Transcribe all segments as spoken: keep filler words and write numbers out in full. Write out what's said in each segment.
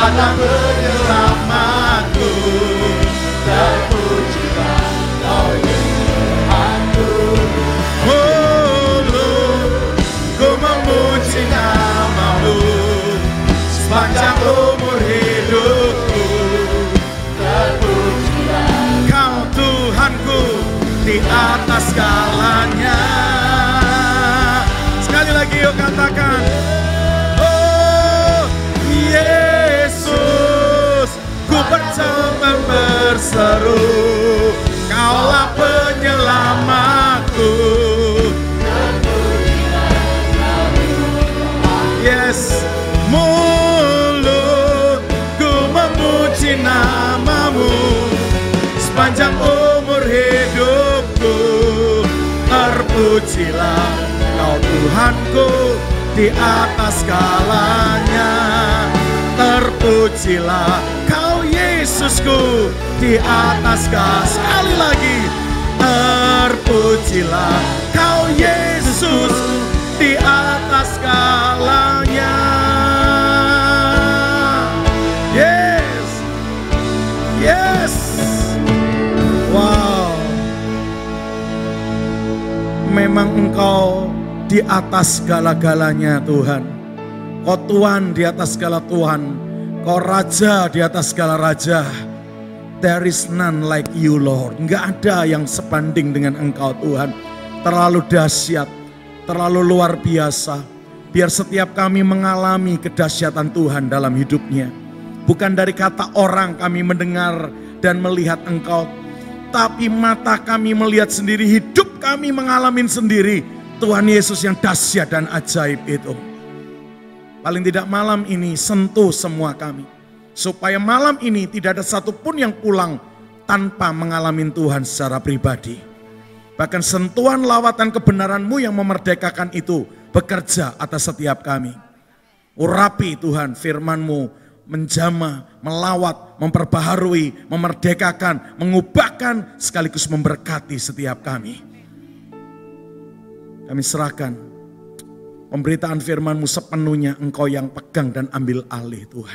Ada penyelamatku, terpujilah Kau Tuhanku. Oh, ku memuji nama-Mu sepanjang umur hidupku. Terpujilah Kau Tuhanku di atas segalanya. Sekali lagi yuk katakan, oh Yesus, ku bercoba berseru, Kaulah penyelamatku. Yes, mulutku memuji nama-Mu sepanjang umur hidupku. Terpujilah Kau Tuhanku di atas segalanya. Terpujilah Kau Yesusku di atas segala. Sekali lagi, terpujilah Kau Yesus di atas segalanya. Yes, yes, wow. Memang Engkau di atas segala-galanya Tuhan. Kau Tuhan di atas segala Tuhan. Kau Raja di atas segala Raja. There is none like you Lord. Enggak ada yang sebanding dengan Engkau Tuhan. Terlalu dahsyat, terlalu luar biasa. Biar setiap kami mengalami kedahsyatan Tuhan dalam hidupnya. Bukan dari kata orang kami mendengar dan melihat Engkau. Tapi mata kami melihat sendiri, hidup kami mengalami sendiri Tuhan Yesus yang dahsyat dan ajaib itu. Paling tidak malam ini sentuh semua kami. Supaya malam ini tidak ada satupun yang pulang tanpa mengalami Tuhan secara pribadi. Bahkan sentuhan lawatan kebenaran-Mu yang memerdekakan itu bekerja atas setiap kami. Urapi Tuhan firman-Mu, menjamah, melawat, memperbaharui, memerdekakan, mengubahkan, sekaligus memberkati setiap kami. Kami serahkan pemberitaan firman-Mu sepenuhnya Engkau yang pegang dan ambil alih Tuhan.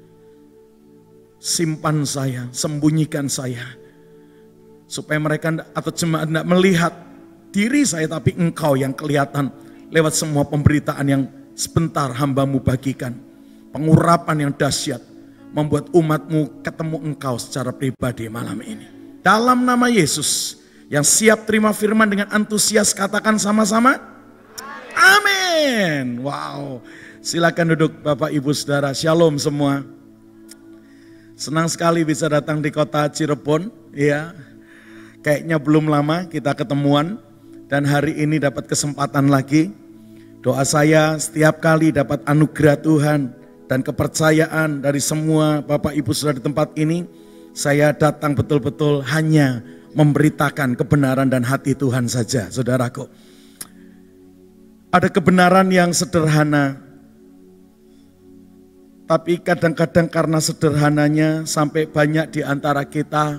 Simpan saya, sembunyikan saya. Supaya mereka atau jemaat tidak melihat diri saya, tapi Engkau yang kelihatan lewat semua pemberitaan yang sebentar hamba-Mu bagikan. Pengurapan yang dahsyat membuat umat-Mu ketemu Engkau secara pribadi malam ini. Dalam nama Yesus, yang siap terima firman dengan antusias katakan sama-sama, amin. Wow, silakan duduk Bapak Ibu Saudara. Shalom semua. Senang sekali bisa datang di kota Cirebon. Ya, kayaknya belum lama kita ketemuan dan hari ini dapat kesempatan lagi. Doa saya setiap kali dapat anugerah Tuhan dan kepercayaan dari semua Bapak Ibu Saudara di tempat ini, saya datang betul-betul hanya memberitakan kebenaran dan hati Tuhan saja, saudaraku. Ada kebenaran yang sederhana, tapi kadang-kadang karena sederhananya sampai banyak di antara kita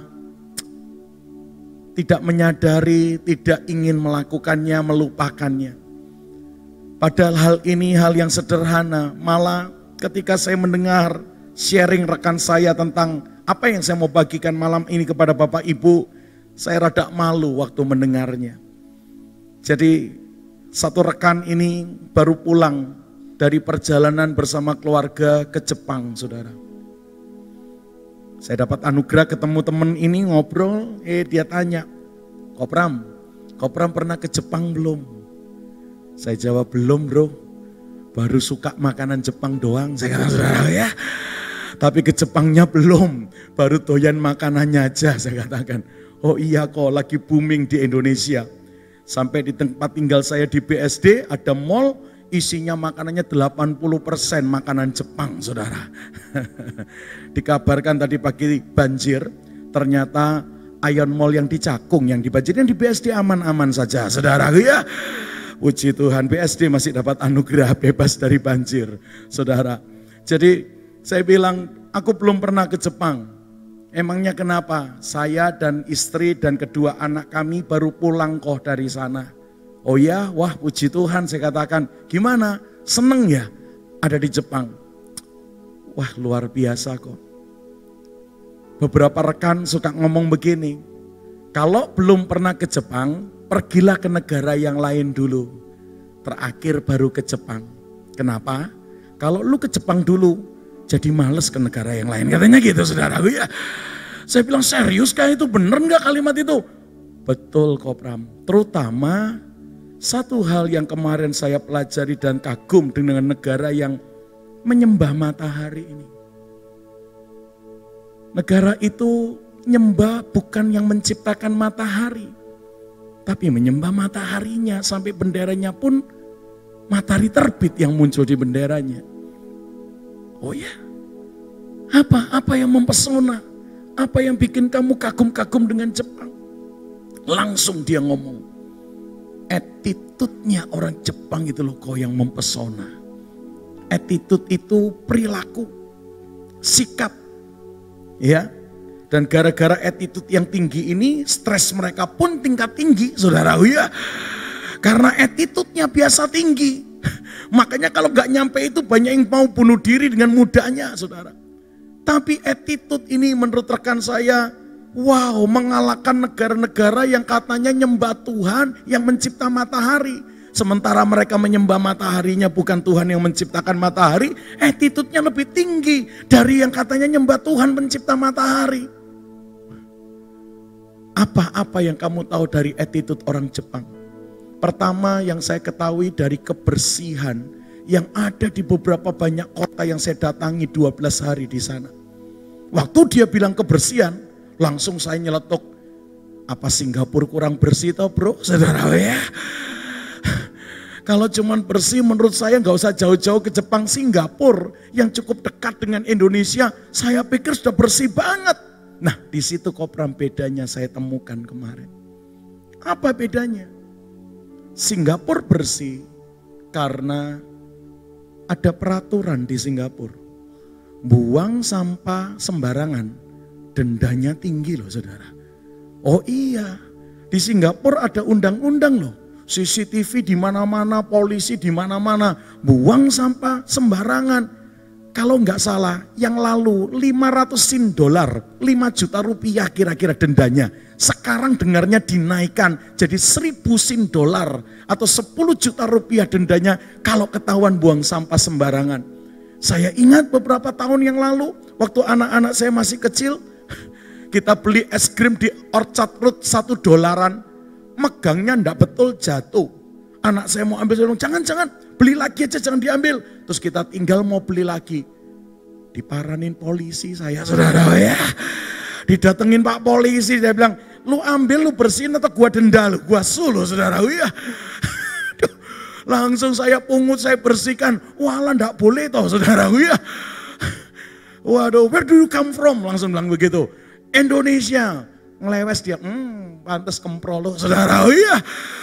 tidak menyadari, tidak ingin melakukannya, melupakannya. Padahal hal ini hal yang sederhana, malah ketika saya mendengar sharing rekan saya tentang apa yang saya mau bagikan malam ini kepada Bapak Ibu, saya rada malu waktu mendengarnya. Jadi satu rekan ini baru pulang dari perjalanan bersama keluarga ke Jepang, saudara. Saya dapat anugerah ketemu teman ini ngobrol, eh dia tanya, Kopram, Kopram pernah ke Jepang belum? Saya jawab belum bro, baru suka makanan Jepang doang. Saya kata saudara ya, tapi ke Jepangnya belum, baru doyan makanannya aja. Saya katakan, oh iya kok lagi booming di Indonesia. Sampai di tempat tinggal saya di B S D ada mall, isinya makanannya delapan puluh persen makanan Jepang, saudara. Dikabarkan tadi pagi banjir, ternyata Ion Mall yang di Cakung, yang di banjir, yang di B S D aman-aman saja, saudara. Ya, puji Tuhan, B S D masih dapat anugerah bebas dari banjir, saudara. Jadi saya bilang, aku belum pernah ke Jepang. Emangnya kenapa? Saya dan istri dan kedua anak kami baru pulang kok dari sana. Oh ya, wah puji Tuhan, saya katakan, gimana? Seneng ya ada di Jepang? Wah, luar biasa kok. Beberapa rekan suka ngomong begini, kalau belum pernah ke Jepang, pergilah ke negara yang lain dulu. Terakhir baru ke Jepang. Kenapa? Kalau lu ke Jepang dulu, jadi males ke negara yang lain. Katanya gitu saudaraku ya. Saya bilang serius kah itu, bener gak kalimat itu? Betul kok Pram. Terutama satu hal yang kemarin saya pelajari dan kagum dengan negara yang menyembah matahari ini. Negara itu nyembah bukan yang menciptakan matahari, tapi menyembah mataharinya sampai benderanya pun matahari terbit yang muncul di benderanya. Oh ya, apa apa yang mempesona, apa yang bikin kamu kagum-kagum dengan Jepang? Langsung dia ngomong, attitude-nya orang Jepang itu loh kok yang mempesona. Attitude itu perilaku, sikap. Ya, dan gara-gara attitude yang tinggi ini, stres mereka pun tingkat tinggi, saudara. Ya, karena attitude-nya biasa tinggi, makanya kalau nggak nyampe itu banyak yang mau bunuh diri dengan mudahnya, saudara. Tapi attitude ini menurut rekan saya, wow, mengalahkan negara-negara yang katanya nyembah Tuhan yang mencipta matahari. Sementara mereka menyembah mataharinya bukan Tuhan yang menciptakan matahari, attitude-nya lebih tinggi dari yang katanya nyembah Tuhan pencipta matahari. Apa-apa yang kamu tahu dari attitude orang Jepang? Pertama yang saya ketahui dari kebersihan yang ada di beberapa banyak kota yang saya datangi dua belas hari di sana. Waktu dia bilang kebersihan, langsung saya nyeletuk, apa Singapura kurang bersih toh bro, saudara ya? Kalau cuman bersih menurut saya nggak usah jauh-jauh ke Jepang, Singapura yang cukup dekat dengan Indonesia, saya pikir sudah bersih banget. Nah di situ Kopram bedanya saya temukan kemarin. Apa bedanya? Singapura bersih karena ada peraturan di Singapura. Buang sampah sembarangan, dendanya tinggi loh saudara. Oh iya, di Singapura ada undang-undang loh. C C T V di mana-mana, polisi di mana-mana, buang sampah sembarangan. Kalau nggak salah, yang lalu lima ratus sin dolar, lima juta rupiah kira-kira dendanya. Sekarang dengarnya dinaikkan jadi seribu sin dolar atau sepuluh juta rupiah dendanya kalau ketahuan buang sampah sembarangan. Saya ingat beberapa tahun yang lalu, waktu anak-anak saya masih kecil, kita beli es krim di Orchard Road satu dolaran. Megangnya ndak betul jatuh. Anak saya mau ambil, saya bilang jangan-jangan beli lagi aja, jangan diambil. Terus kita tinggal mau beli lagi. Diparanin polisi saya saudara ya. Didatengin pak polisi, saya bilang lu ambil lu bersihin atau gua denda lu. Gua suluh saudara ya. Langsung saya pungut, saya bersihkan. Walah ndak boleh toh saudara ya. Waduh, where do you come from? Langsung bilang begitu. Indonesia. Ngelewes dia, hmm, pantes kempro lo, saudara, oh iya.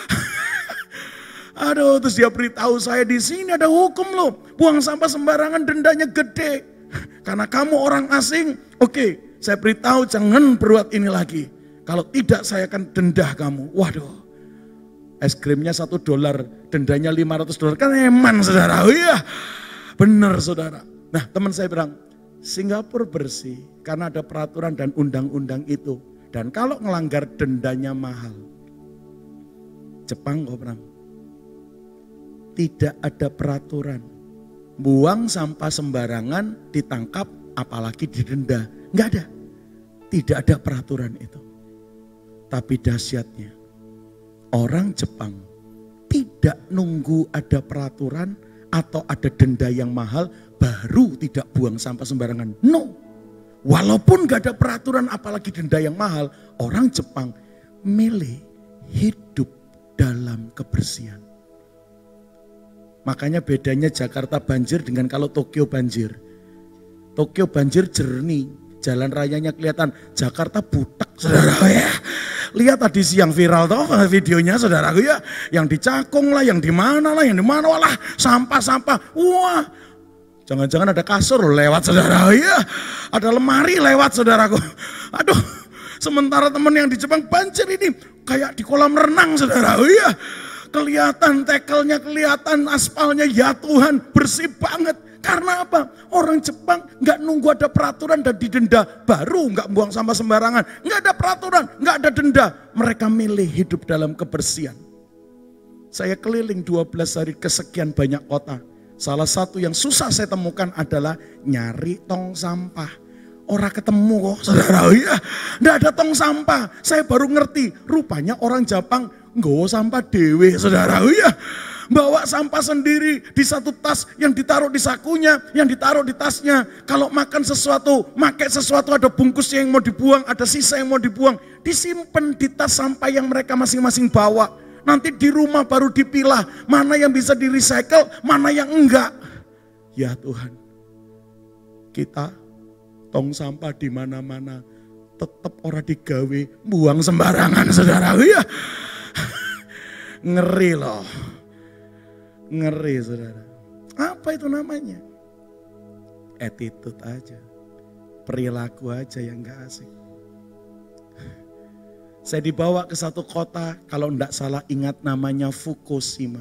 Aduh, terus dia beritahu saya di sini ada hukum lo, buang sampah sembarangan dendanya gede. Karena kamu orang asing, oke, saya beritahu jangan berbuat ini lagi. Kalau tidak saya akan denda kamu. Waduh, es krimnya satu dolar, dendanya lima ratus dolar, kan eman saudara, oh iya. Bener saudara. Nah teman saya bilang, Singapura bersih karena ada peraturan dan undang-undang itu. Dan kalau ngelanggar dendanya mahal. Jepang kok Pram. Tidak ada peraturan. Buang sampah sembarangan ditangkap apalagi didenda. Enggak ada. Tidak ada peraturan itu. Tapi dahsyatnya. Orang Jepang tidak nunggu ada peraturan atau ada denda yang mahal baru tidak buang sampah sembarangan. No. Walaupun gak ada peraturan apalagi denda yang mahal, orang Jepang milih hidup dalam kebersihan. Makanya bedanya Jakarta banjir dengan kalau Tokyo banjir. Tokyo banjir jernih, jalan rayanya kelihatan, Jakarta butek saudara ya. Lihat tadi siang viral toh videonya saudaraku ya, yang di Cakung lah, yang di mana lah, yang di mana lah, sampah-sampah, wah. Jangan-jangan ada kasur lewat saudara, iya. Ada lemari lewat saudaraku. Aduh, sementara teman yang di Jepang banjir ini kayak di kolam renang saudara, iya. Kelihatan tekelnya, kelihatan aspalnya, ya Tuhan bersih banget. Karena apa? Orang Jepang nggak nunggu ada peraturan dan didenda, baru nggak buang sampah sembarangan. Nggak ada peraturan, nggak ada denda. Mereka milih hidup dalam kebersihan. Saya keliling dua belas hari kesekian banyak kota. Salah satu yang susah saya temukan adalah nyari tong sampah. Orang ketemu kok, saudara, ya, nggak ada tong sampah. Saya baru ngerti, rupanya orang Jepang nggawa sampah dewe, saudara, ya. Bawa sampah sendiri di satu tas yang ditaruh di sakunya, yang ditaruh di tasnya. Kalau makan sesuatu, makai sesuatu, ada bungkusnya yang mau dibuang, ada sisa yang mau dibuang, disimpan di tas sampah yang mereka masing-masing bawa. Nanti di rumah baru dipilah, mana yang bisa di recycle, mana yang enggak. Ya Tuhan, kita tong sampah di mana-mana, tetap orang digawe buang sembarangan, saudara. Ya. Ngeri loh. Ngeri, saudara. Apa itu namanya? Attitude aja. Perilaku aja yang gak asik. Saya dibawa ke satu kota, kalau tidak salah ingat namanya Fukushima.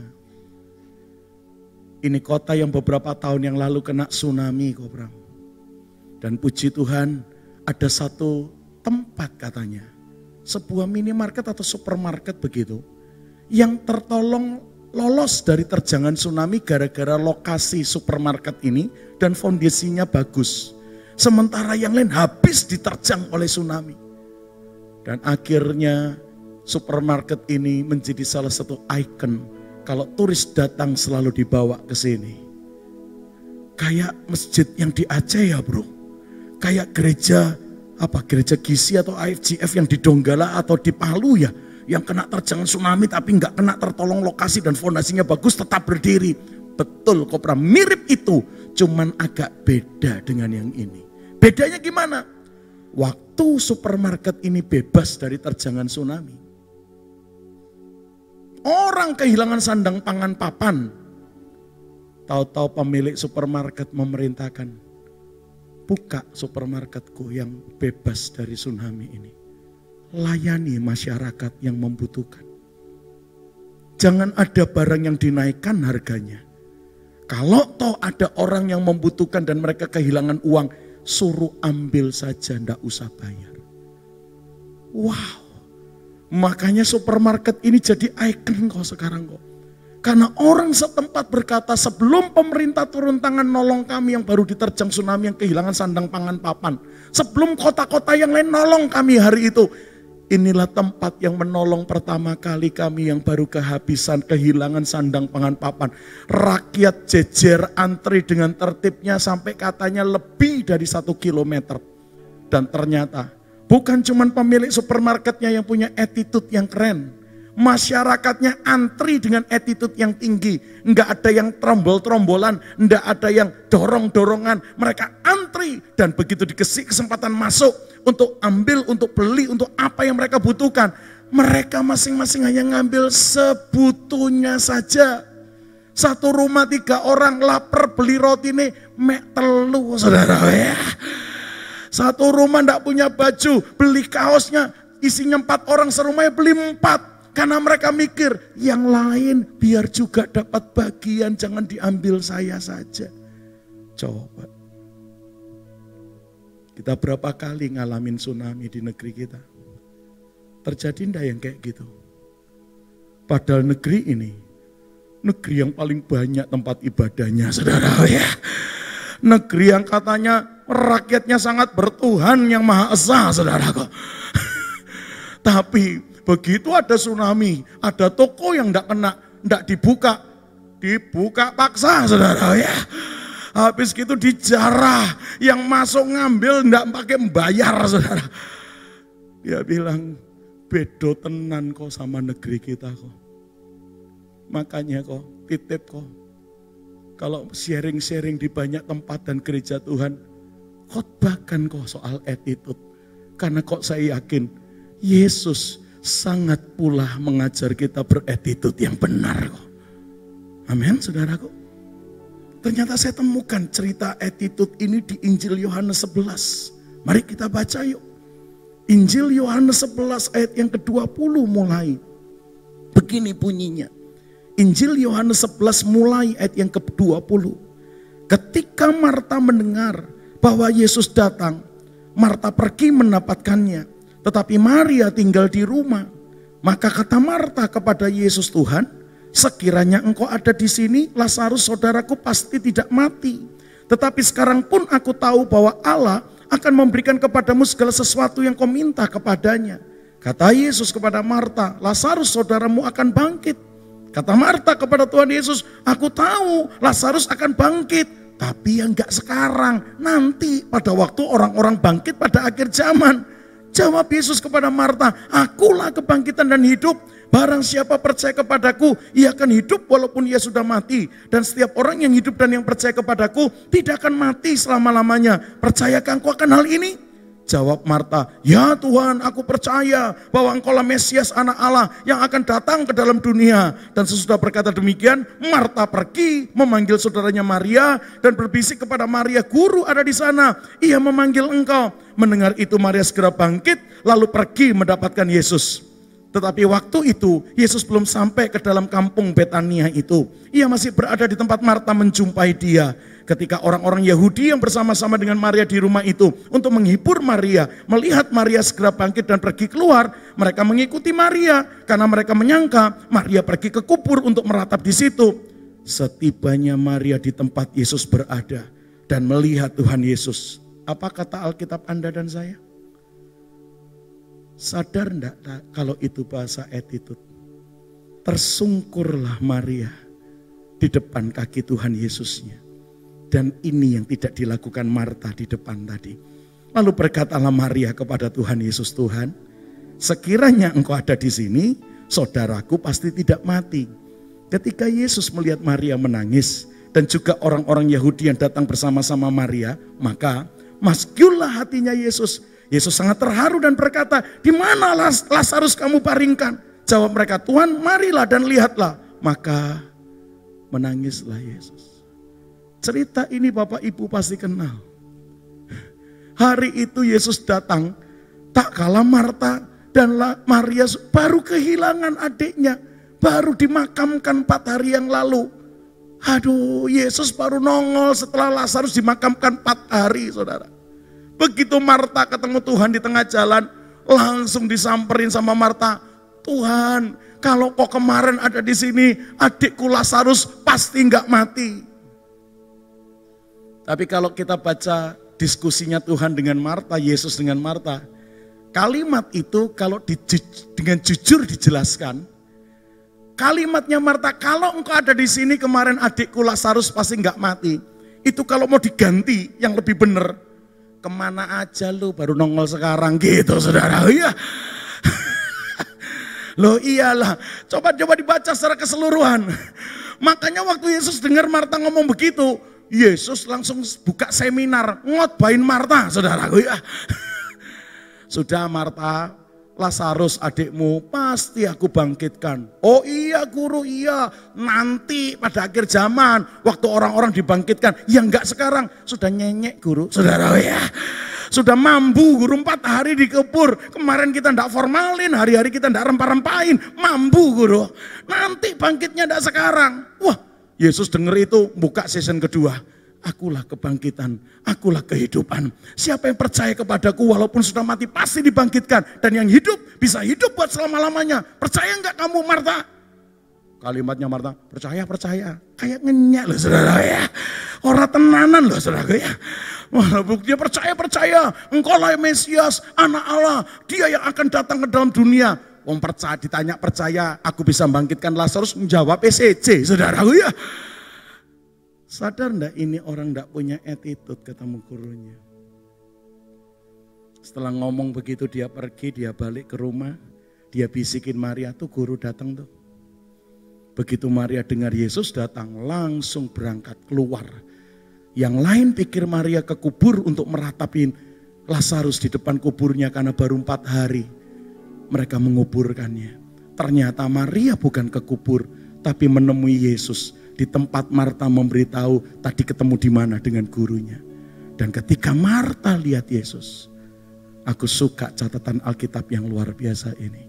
Ini kota yang beberapa tahun yang lalu kena tsunami, Kobram. Dan puji Tuhan, ada satu tempat katanya, sebuah minimarket atau supermarket begitu, yang tertolong lolos dari terjangan tsunami gara-gara lokasi supermarket ini dan fondasinya bagus. Sementara yang lain habis diterjang oleh tsunami. Dan akhirnya supermarket ini menjadi salah satu ikon. Kalau turis datang selalu dibawa ke sini. Kayak masjid yang di Aceh ya bro. Kayak gereja, apa gereja Gizi atau I F G F yang di Donggala atau di Palu ya. Yang kena terjangan tsunami tapi nggak kena tertolong lokasi dan fondasinya bagus tetap berdiri. Betul Kopra, mirip itu. Cuman agak beda dengan yang ini. Bedanya gimana? Waktu supermarket ini bebas dari terjangan tsunami, orang kehilangan sandang pangan papan. Tahu-tahu pemilik supermarket memerintahkan, buka supermarketku yang bebas dari tsunami ini. Layani masyarakat yang membutuhkan. Jangan ada barang yang dinaikkan harganya. Kalau toh ada orang yang membutuhkan dan mereka kehilangan uang, suruh ambil saja, ndak usah bayar. Wow, makanya supermarket ini jadi ikon kok sekarang kok. Karena orang setempat berkata, sebelum pemerintah turun tangan nolong kami yang baru diterjang tsunami yang kehilangan sandang pangan papan, sebelum kota-kota yang lain nolong kami hari itu, inilah tempat yang menolong pertama kali kami yang baru kehabisan, kehilangan sandang pangan papan. Rakyat jejer antri dengan tertibnya sampai katanya lebih dari satu kilometer. Dan ternyata bukan cuma pemilik supermarketnya yang punya attitude yang keren. Masyarakatnya antri dengan attitude yang tinggi. Enggak ada yang trombol-trombolan, enggak ada yang dorong-dorongan. Mereka antri dan begitu dikasih kesempatan masuk untuk ambil, untuk beli, untuk apa yang mereka butuhkan. Mereka masing-masing hanya ngambil sebutuhnya saja. Satu rumah tiga orang lapar beli roti nih mek telu saudara ya. Satu rumah enggak punya baju, beli kaosnya isinya empat orang serumahnya beli empat. Karena mereka mikir, yang lain biar juga dapat bagian, jangan diambil saya saja. Coba. Kita berapa kali ngalamin tsunami di negeri kita? Terjadi enggak yang kayak gitu? Padahal negeri ini, negeri yang paling banyak tempat ibadahnya, saudara ya. Negeri yang katanya rakyatnya sangat bertuhan yang Maha Esa, saudara kok. Tapi begitu ada tsunami, ada toko yang enggak kena, enggak dibuka, dibuka paksa saudara ya. Habis gitu dijarah, yang masuk ngambil enggak pakai membayar saudara. Dia bilang, bedo tenan kok sama negeri kita kok. Makanya kok, titip kok. Kalau sharing-sharing di banyak tempat dan gereja Tuhan, khotbahkan kok soal attitude. Karena kok saya yakin, Yesus sangat pula mengajar kita beretitude yang benar kok. Amin saudaraku. Ternyata saya temukan cerita attitude ini di Injil Yohanes sebelas. Mari kita baca yuk. Injil Yohanes sebelas ayat yang ke dua puluh mulai. Begini bunyinya. Injil Yohanes sebelas mulai ayat yang ke dua puluh. Ketika Marta mendengar bahwa Yesus datang, Marta pergi mendapatkannya. Tetapi Maria tinggal di rumah. Maka kata Marta kepada Yesus, Tuhan, sekiranya engkau ada di sini, Lazarus saudaraku pasti tidak mati. Tetapi sekarang pun aku tahu bahwa Allah akan memberikan kepadamu segala sesuatu yang kau minta kepadanya. Kata Yesus kepada Marta, Lazarus saudaramu akan bangkit. Kata Marta kepada Tuhan Yesus, aku tahu Lazarus akan bangkit. Tapi yang enggak sekarang, nanti pada waktu orang-orang bangkit pada akhir zaman. Jawab Yesus kepada Marta, akulah kebangkitan dan hidup. Barang siapa percaya kepadaku, ia akan hidup walaupun ia sudah mati. Dan setiap orang yang hidup dan yang percaya kepadaku tidak akan mati selama-lamanya. Percayakah engkau akan hal ini? Jawab Marta, ya Tuhan, aku percaya bahwa engkaulah Mesias anak Allah yang akan datang ke dalam dunia. Dan sesudah berkata demikian, Marta pergi memanggil saudaranya Maria dan berbisik kepada Maria, guru ada di sana, ia memanggil engkau. Mendengar itu Maria segera bangkit lalu pergi mendapatkan Yesus. Tetapi waktu itu Yesus belum sampai ke dalam kampung Betania itu. Ia masih berada di tempat Marta menjumpai dia. Ketika orang-orang Yahudi yang bersama-sama dengan Maria di rumah itu untuk menghibur Maria, melihat Maria segera bangkit dan pergi keluar, mereka mengikuti Maria karena mereka menyangka Maria pergi ke kubur untuk meratap di situ. Setibanya Maria di tempat Yesus berada dan melihat Tuhan Yesus, apa kata Alkitab Anda dan saya? Sadar enggak kalau itu bahasa attitude? Tersungkurlah Maria di depan kaki Tuhan Yesusnya. Dan ini yang tidak dilakukan Marta di depan tadi. Lalu berkatalah Maria kepada Tuhan Yesus, Tuhan, sekiranya engkau ada di sini, saudaraku pasti tidak mati. Ketika Yesus melihat Maria menangis dan juga orang-orang Yahudi yang datang bersama-sama Maria, maka maskullah hatinya Yesus. Yesus sangat terharu dan berkata, di mana Lazarus kamu baringkan? Jawab mereka, Tuhan marilah dan lihatlah. Maka menangislah Yesus. Cerita ini Bapak Ibu pasti kenal. Hari itu Yesus datang, tak kalah Marta dan Maria baru kehilangan adiknya. Baru dimakamkan empat hari yang lalu. Aduh, Yesus baru nongol setelah Lazarus dimakamkan empat hari, saudara. Begitu Marta ketemu Tuhan di tengah jalan, langsung disamperin sama Marta. Tuhan, kalau kau kemarin ada di sini, adikku Lazarus pasti nggak mati. Tapi kalau kita baca diskusinya Tuhan dengan Marta, Yesus dengan Marta, kalimat itu kalau di, dengan jujur dijelaskan, kalimatnya Marta, kalau engkau ada di sini kemarin adikku Lazarus pasti nggak mati. Itu kalau mau diganti yang lebih benar, kemana aja lu baru nongol sekarang gitu saudara. Iya. Loh iyalah, coba-coba dibaca secara keseluruhan. Makanya waktu Yesus dengar Marta ngomong begitu, Yesus langsung buka seminar, ngotbain Marta, saudaraku ya. Sudah Marta, Lazarus adikmu pasti aku bangkitkan. Oh iya guru, iya. Nanti pada akhir zaman, waktu orang-orang dibangkitkan. Ya enggak sekarang, sudah nyenyek guru, saudaraku ya. Sudah mambu guru, empat hari dikubur. Kemarin kita enggak formalin, hari-hari kita enggak rempah-rempahin. Mambu guru, nanti bangkitnya enggak sekarang. Wah. Yesus dengar itu, buka season kedua. Akulah kebangkitan, akulah kehidupan. Siapa yang percaya kepadaku walaupun sudah mati pasti dibangkitkan. Dan yang hidup bisa hidup buat selama-lamanya. Percaya enggak kamu Marta? Kalimatnya Marta, percaya, percaya. Kayak ngenyak loh saudara ya. Orang tenanan loh saudara ya. Wah, dia percaya, percaya. Engkaulah Mesias, anak Allah. Dia yang akan datang ke dalam dunia. Wong percaya, ditanya percaya, aku bisa bangkitkan Lazarus, menjawab E C C, saudaraku ya. Sadar enggak ini orang enggak punya attitude ketemu gurunya. Setelah ngomong begitu dia pergi, dia balik ke rumah, dia bisikin Maria, tuh guru datang tuh. Begitu Maria dengar Yesus datang, langsung berangkat keluar. Yang lain pikir Maria ke kubur untuk meratapin Lazarus di depan kuburnya karena baru empat hari. Mereka menguburkannya. Ternyata Maria bukan ke kubur, tapi menemui Yesus di tempat Marta memberitahu tadi ketemu di mana dengan gurunya. Dan ketika Marta lihat Yesus, aku suka catatan Alkitab yang luar biasa ini.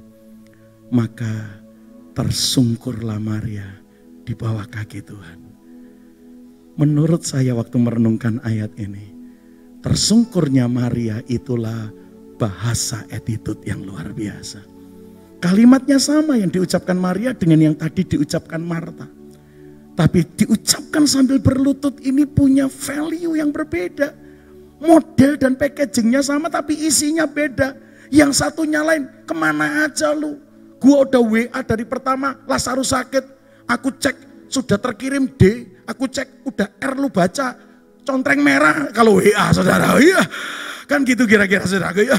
Maka tersungkurlah Maria di bawah kaki Tuhan. Menurut saya waktu merenungkan ayat ini, tersungkurnya Maria itulah bahasa attitude yang luar biasa. Kalimatnya sama yang diucapkan Maria dengan yang tadi diucapkan Marta. Tapi diucapkan sambil berlutut ini punya value yang berbeda. Model dan packagingnya sama tapi isinya beda. Yang satunya lain, kemana aja lu? Gua udah W A dari pertama, Lazarus sakit. Aku cek sudah terkirim D, aku cek udah R lu baca. Contreng merah kalau W A saudara. Iya. Kan gitu kira-kira saudara ya.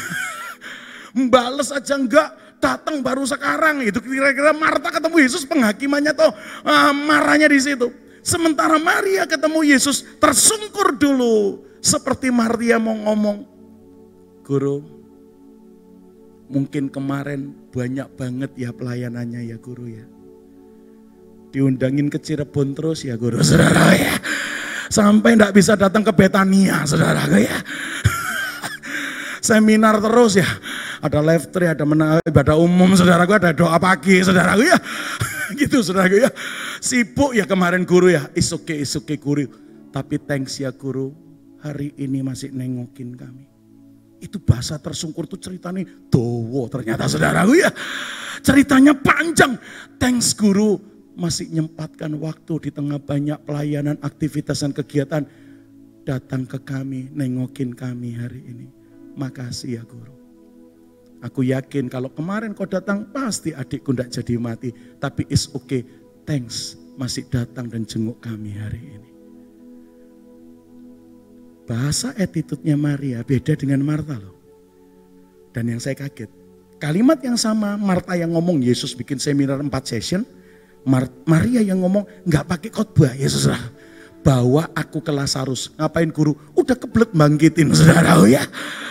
Bales aja enggak. Datang baru sekarang, itu kira-kira Marta ketemu Yesus penghakimannya tuh uh, marahnya di situ. Sementara Maria ketemu Yesus tersungkur dulu, seperti Maria mau ngomong, Guru, mungkin kemarin banyak banget ya pelayanannya ya Guru ya. Diundangin ke Cirebon terus ya Guru, saudara ya. Sampai enggak bisa datang ke Betania, saudara ya. Seminar terus ya. Ada live tree, ada ibadah umum, saudaraku, ada doa pagi, saudaraku ya. Gitu saudaraku ya. Sibuk ya kemarin Guru ya. It's okay, it's okay Guru. Tapi thanks ya Guru, hari ini masih nengokin kami. Itu bahasa tersungkur tuh ceritanya dowo ternyata saudaraku ya. Ceritanya panjang. Thanks Guru, masih nyempatkan waktu di tengah banyak pelayanan, aktivitas dan kegiatan. Datang ke kami, nengokin kami hari ini. Makasih ya Guru. Aku yakin kalau kemarin kau datang pasti adikku tidak jadi mati. Tapi it's okay, thanks masih datang dan jenguk kami hari ini. Bahasa attitude-nya Maria beda dengan Marta loh. Dan yang saya kaget, kalimat yang sama Marta yang ngomong Yesus bikin seminar empat session. Mar Maria yang ngomong nggak pakai khotbah, Yesus lah. Bawa aku ke Lazarus, ngapain Guru? Udah kebelet bangkitin saudara ya.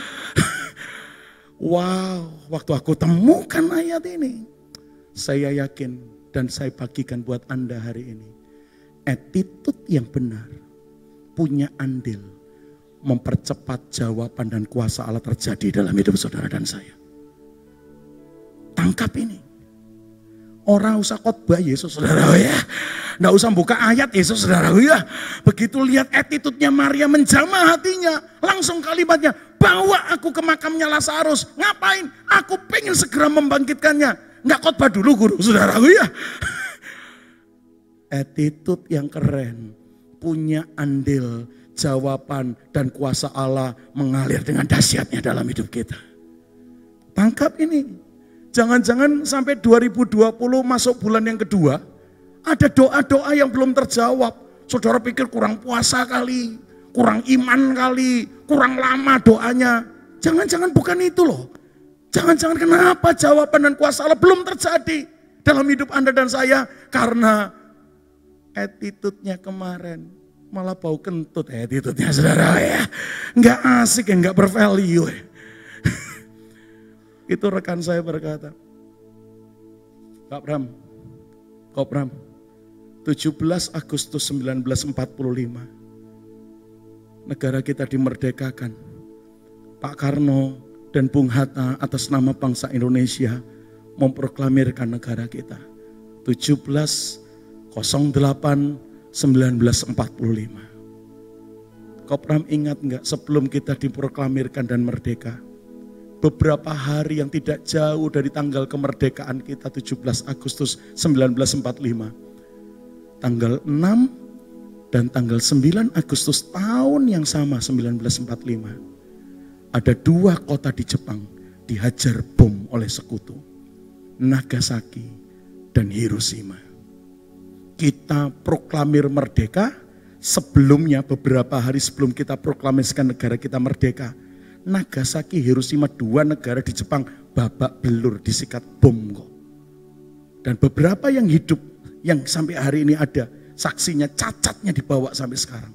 Wow, waktu aku temukan ayat ini, saya yakin dan saya bagikan buat Anda hari ini. Attitude yang benar, punya andil, mempercepat jawaban dan kuasa Allah terjadi dalam hidup saudara dan saya. Tangkap ini. Orang usah khotbah Yesus saudara ya. Nggak usah buka ayat Yesus saudara ya. Begitu lihat attitude-nya Maria menjamah hatinya. Langsung kalimatnya, bawa aku ke makamnya Lazarus. Ngapain? Aku pengen segera membangkitkannya. Nggak khotbah dulu Guru saudara ya. Attitude yang keren. Punya andil, jawaban dan kuasa Allah mengalir dengan dahsyatnya dalam hidup kita. Tangkap ini. Jangan-jangan sampai dua ribu dua puluh masuk bulan yang kedua, ada doa-doa yang belum terjawab. Saudara pikir kurang puasa kali, kurang iman kali, kurang lama doanya. Jangan-jangan bukan itu loh. Jangan-jangan kenapa jawaban dan kuasa Allah belum terjadi dalam hidup Anda dan saya. Karena attitude-nya kemarin malah bau kentut attitude-nya saudara ya. Nggak asik ya, nggak bervalue ya. Itu rekan saya berkata, Kak Bram, Kak Bram, tujuh belas Agustus seribu sembilan ratus empat puluh lima, negara kita dimerdekakan. Pak Karno dan Bung Hatta atas nama bangsa Indonesia memproklamirkan negara kita. tujuh belas delapan seribu sembilan ratus empat puluh lima. Kak Bram ingat enggak sebelum kita diproklamirkan dan merdeka? Beberapa hari yang tidak jauh dari tanggal kemerdekaan kita tujuh belas Agustus seribu sembilan ratus empat puluh lima. Tanggal enam dan tanggal sembilan Agustus tahun yang sama seribu sembilan ratus empat puluh lima. Ada dua kota di Jepang dihajar bom oleh sekutu. Nagasaki dan Hiroshima. Kita proklamir merdeka, sebelumnya beberapa hari sebelum kita proklamasikan negara kita merdeka. Nagasaki, Hiroshima, dua negara di Jepang babak belur disikat bom kok. Dan beberapa yang hidup, yang sampai hari ini ada, saksinya cacatnya dibawa sampai sekarang.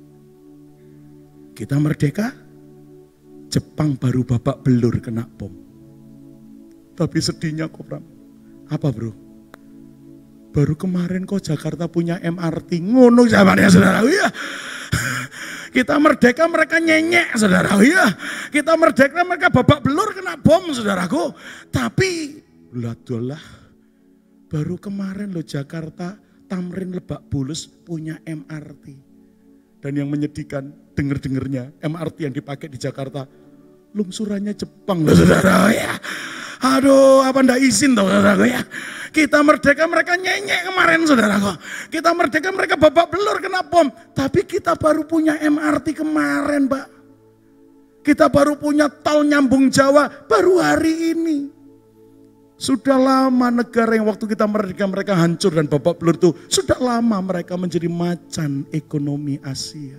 Kita merdeka, Jepang baru babak belur kena bom. Tapi sedihnya kok Bram, apa bro? Baru kemarin kok Jakarta punya M R T, ngono zamannya saudara ya. Kita merdeka mereka nyenyek saudara ya. Kita merdeka mereka babak belur kena bom saudaraku. Tapi lah baru kemarin loh Jakarta Tamrin Lebak Bulus punya M R T. Dan yang menyedihkan, denger-dengernya M R T yang dipakai di Jakarta, lungsurannya Jepang loh saudara ya. Aduh, apa ndak izin toh saudara ya. Kita merdeka mereka nyenyek kemarin saudara. Kita merdeka mereka babak belur kena bom. Tapi kita baru punya M R T kemarin Pak. Kita baru punya tol nyambung Jawa baru hari ini. Sudah lama negara yang waktu kita merdeka mereka hancur dan babak belur itu. Sudah lama mereka menjadi macan ekonomi Asia.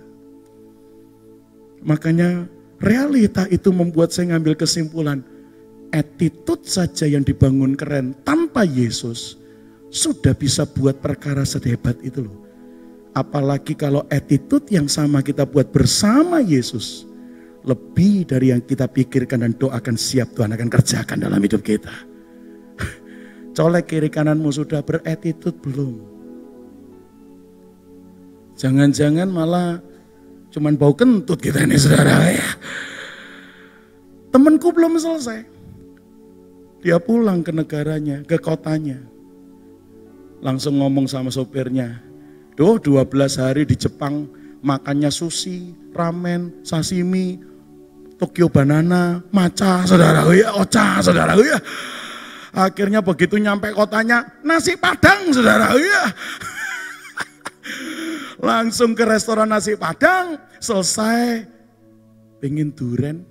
Makanya realita itu membuat saya ngambil kesimpulan. Attitude saja yang dibangun keren tanpa Yesus sudah bisa buat perkara sehebat itu loh. Apalagi kalau attitude yang sama kita buat bersama Yesus. Lebih dari yang kita pikirkan dan doakan siap Tuhan akan kerjakan dalam hidup kita. Colek kiri kananmu sudah berattitude belum? Jangan-jangan malah cuman bau kentut kita ini saudara ya. Temanku belum selesai. Dia pulang ke negaranya, ke kotanya. Langsung ngomong sama sopirnya. Duh dua belas hari di Jepang makannya sushi, ramen, sashimi, Tokyo banana, matcha saudara ya, ocha saudara ya. Akhirnya begitu nyampe kotanya, nasi padang saudara ya. Langsung ke restoran nasi padang, selesai. Pengen duren.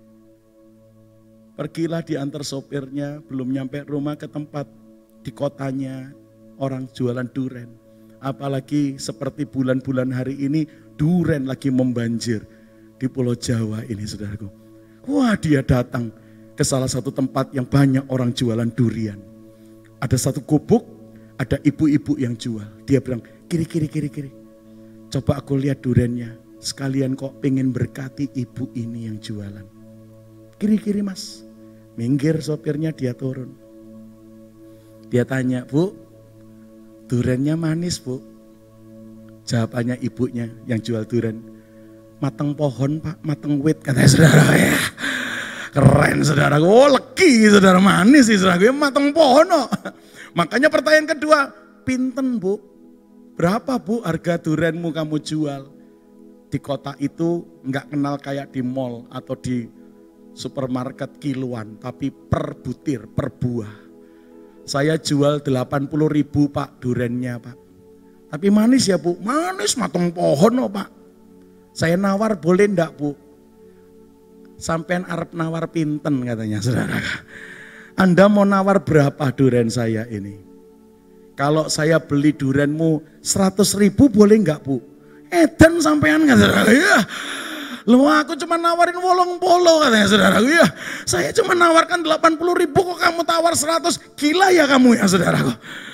Pergilah diantar sopirnya, belum nyampe rumah ke tempat di kotanya orang jualan duren. Apalagi seperti bulan-bulan hari ini, duren lagi membanjir di Pulau Jawa ini saudaraku. Wah dia datang ke salah satu tempat yang banyak orang jualan durian. Ada satu gubuk, ada ibu-ibu yang jual. Dia bilang, kiri, kiri, kiri, kiri. Coba aku lihat duriannya. Sekalian kok pengen berkati ibu ini yang jualan. Kiri, kiri mas. Minggir sopirnya dia turun. Dia tanya, bu, duriannya manis bu. Jawabannya ibunya yang jual durian. Mateng pohon pak, mateng wit katanya saudara ya. Keren saudara, oh legi saudara, manis sih saudara, mateng pohon oh. Makanya pertanyaan kedua, pinten bu? Berapa bu harga durianmu kamu jual? Di kota itu nggak kenal kayak di mall atau di supermarket kiloan, tapi per butir, per buah. Saya jual delapan puluh ribu pak duriannya pak. Tapi manis ya bu? Manis mateng pohon oh pak. Saya nawar boleh ndak bu? Sampean arep nawar pinten katanya saudara. Anda mau nawar berapa durian saya ini? Kalau saya beli durianmu seratus ribu boleh enggak bu? Edan sampean kan saudara. Ya. Loh aku cuma nawarin wolong polo katanya saudara. Ya. Saya cuma nawarkan delapan puluh ribu kok kamu tawar seratus. Gila ya kamu ya saudara.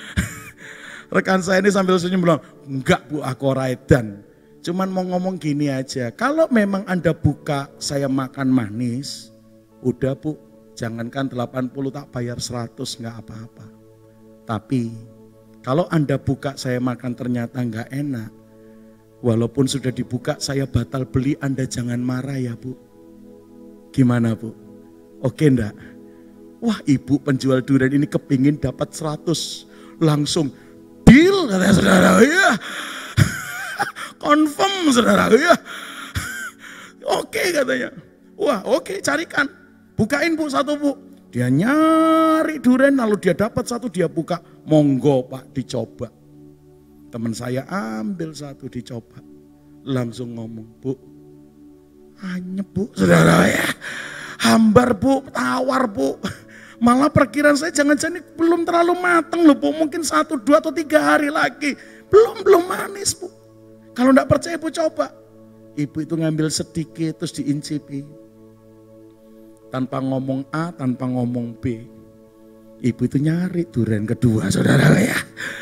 Rekan saya ini sambil senyum bilang, enggak bu aku ora edan. Cuman mau ngomong gini aja, kalau memang Anda buka saya makan manis, udah bu, jangankan delapan puluh tak bayar seratus nggak apa-apa. Tapi kalau Anda buka saya makan ternyata nggak enak, walaupun sudah dibuka saya batal beli, Anda jangan marah ya bu. Gimana bu? Oke enggak? Wah ibu penjual durian ini kepingin dapat seratus, langsung deal katanya saudara ya. Confirm saudara ya. Oke katanya. Wah oke carikan. Bukain bu satu bu. Dia nyari durian lalu dia dapat satu dia buka. Monggo pak dicoba. Teman saya ambil satu dicoba. Langsung ngomong bu. Anyep bu saudara ya. Hambar bu, tawar bu. Malah perkiraan saya jangan-jangan belum terlalu matang loh bu. Mungkin satu, dua atau tiga hari lagi. Belum, belum manis bu. Kalau enggak percaya ibu coba. Ibu itu ngambil sedikit terus diincipi. Tanpa ngomong A, tanpa ngomong B. Ibu itu nyari durian kedua saudara ya.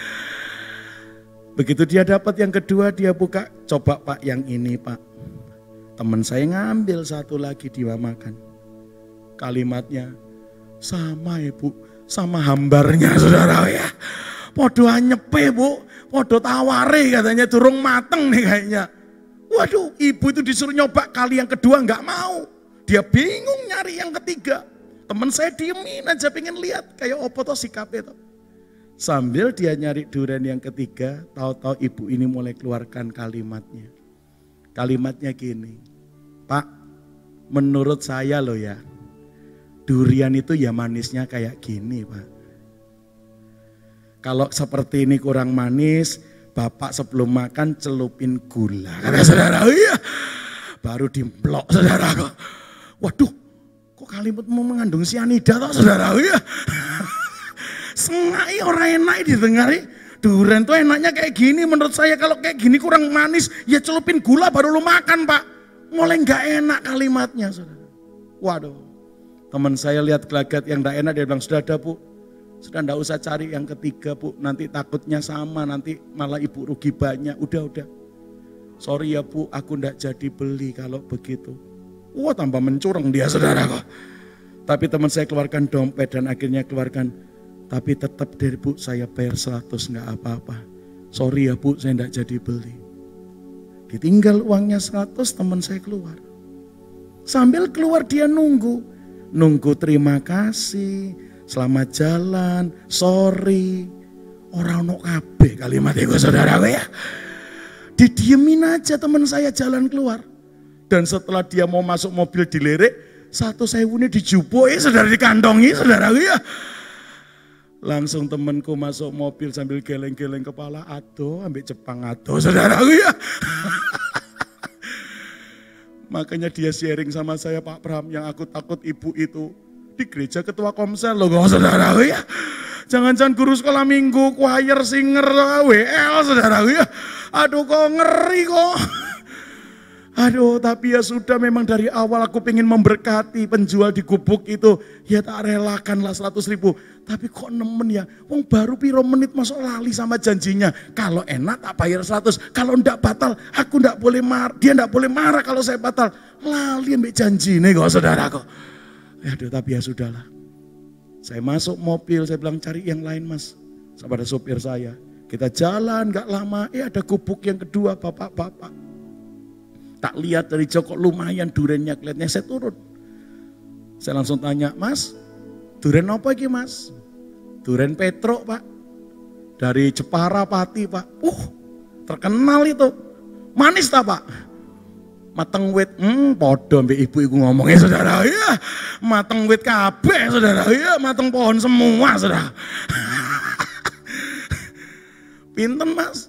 Begitu dia dapat yang kedua dia buka. Coba pak yang ini pak. Teman saya ngambil satu lagi dia makan. Kalimatnya sama ibu. Sama hambarnya saudara ya. Podo anyepe bu. Podo taware katanya durung mateng nih kayaknya. Waduh ibu itu disuruh nyoba kali yang kedua nggak mau. Dia bingung nyari yang ketiga. Teman saya diemin aja pengen lihat kayak opo toh sikapnya toh. Sambil dia nyari durian yang ketiga, tahu-tahu ibu ini mulai keluarkan kalimatnya. Kalimatnya gini, Pak, menurut saya loh ya, durian itu ya manisnya kayak gini Pak. Kalau seperti ini kurang manis, Bapak sebelum makan celupin gula. Kata saudara, iya. Baru dimplok saudara. Waduh, kok kalimat mau mengandung sianida toh saudara, iya. Sengai orang enak didengari. Durian tuh enaknya kayak gini, menurut saya kalau kayak gini kurang manis, ya celupin gula baru lu makan Pak. Mulai gak enak kalimatnya saudara. Waduh, teman saya lihat gelagat yang gak enak, dia bilang, sudah ada Bu, sudah gak usah cari yang ketiga Bu, nanti takutnya sama, nanti malah ibu rugi banyak. Udah-udah, sorry ya Bu, aku gak jadi beli kalau begitu. Wah tambah mencurang dia saudara kok. Tapi teman saya keluarkan dompet dan akhirnya keluarkan, tapi tetap dari Bu saya bayar seratus gak apa-apa. Sorry ya Bu, saya gak jadi beli. Ditinggal uangnya seratus, teman saya keluar. Sambil keluar dia nunggu. Nunggu terima kasih, selamat jalan, sorry. Orang no kabeh kalimat itu saudara ya. Didiemin aja teman saya jalan keluar. Dan setelah dia mau masuk mobil dilirik, satu sewune dijupui saudara, dikantongi saudara ya. Langsung temanku masuk mobil sambil geleng-geleng kepala, aduh ambil Jepang aduh saudara ya. Makanya dia sharing sama saya, Pak Pram, yang aku takut ibu itu di gereja ketua komsel loh saudara ya. Jangan-jangan guru sekolah minggu, choir, singer, W L saudara ya. Aduh kok ngeri kok. Aduh tapi ya sudah, memang dari awal aku pengen memberkati penjual di gubuk itu. Ya tak relakanlah seratus ribu. Tapi kok nemen ya, wong baru piro menit masuk lali sama janjinya. Kalau enak tak bayar seratus, kalau ndak batal aku ndak boleh marah. Dia ndak boleh marah kalau saya batal. Lali ambil janji nih kok saudara kok. Aduh tapi ya sudahlah. Saya masuk mobil, saya bilang cari yang lain mas. Kepada sopir saya. Kita jalan gak lama, eh ada gubuk yang kedua bapak-bapak. Tak lihat dari joko lumayan duriannya kelihatannya, saya turun. Saya langsung tanya, mas durian apa ini mas? Durian Petro pak. Dari Jepara Pati pak. Uh terkenal itu. Manis tak pak? Mateng wit, hmm podo mbak ibu ibu ngomongnya saudara ya. Mateng wit kabeh saudara ya, mateng pohon semua saudara. Pinten mas?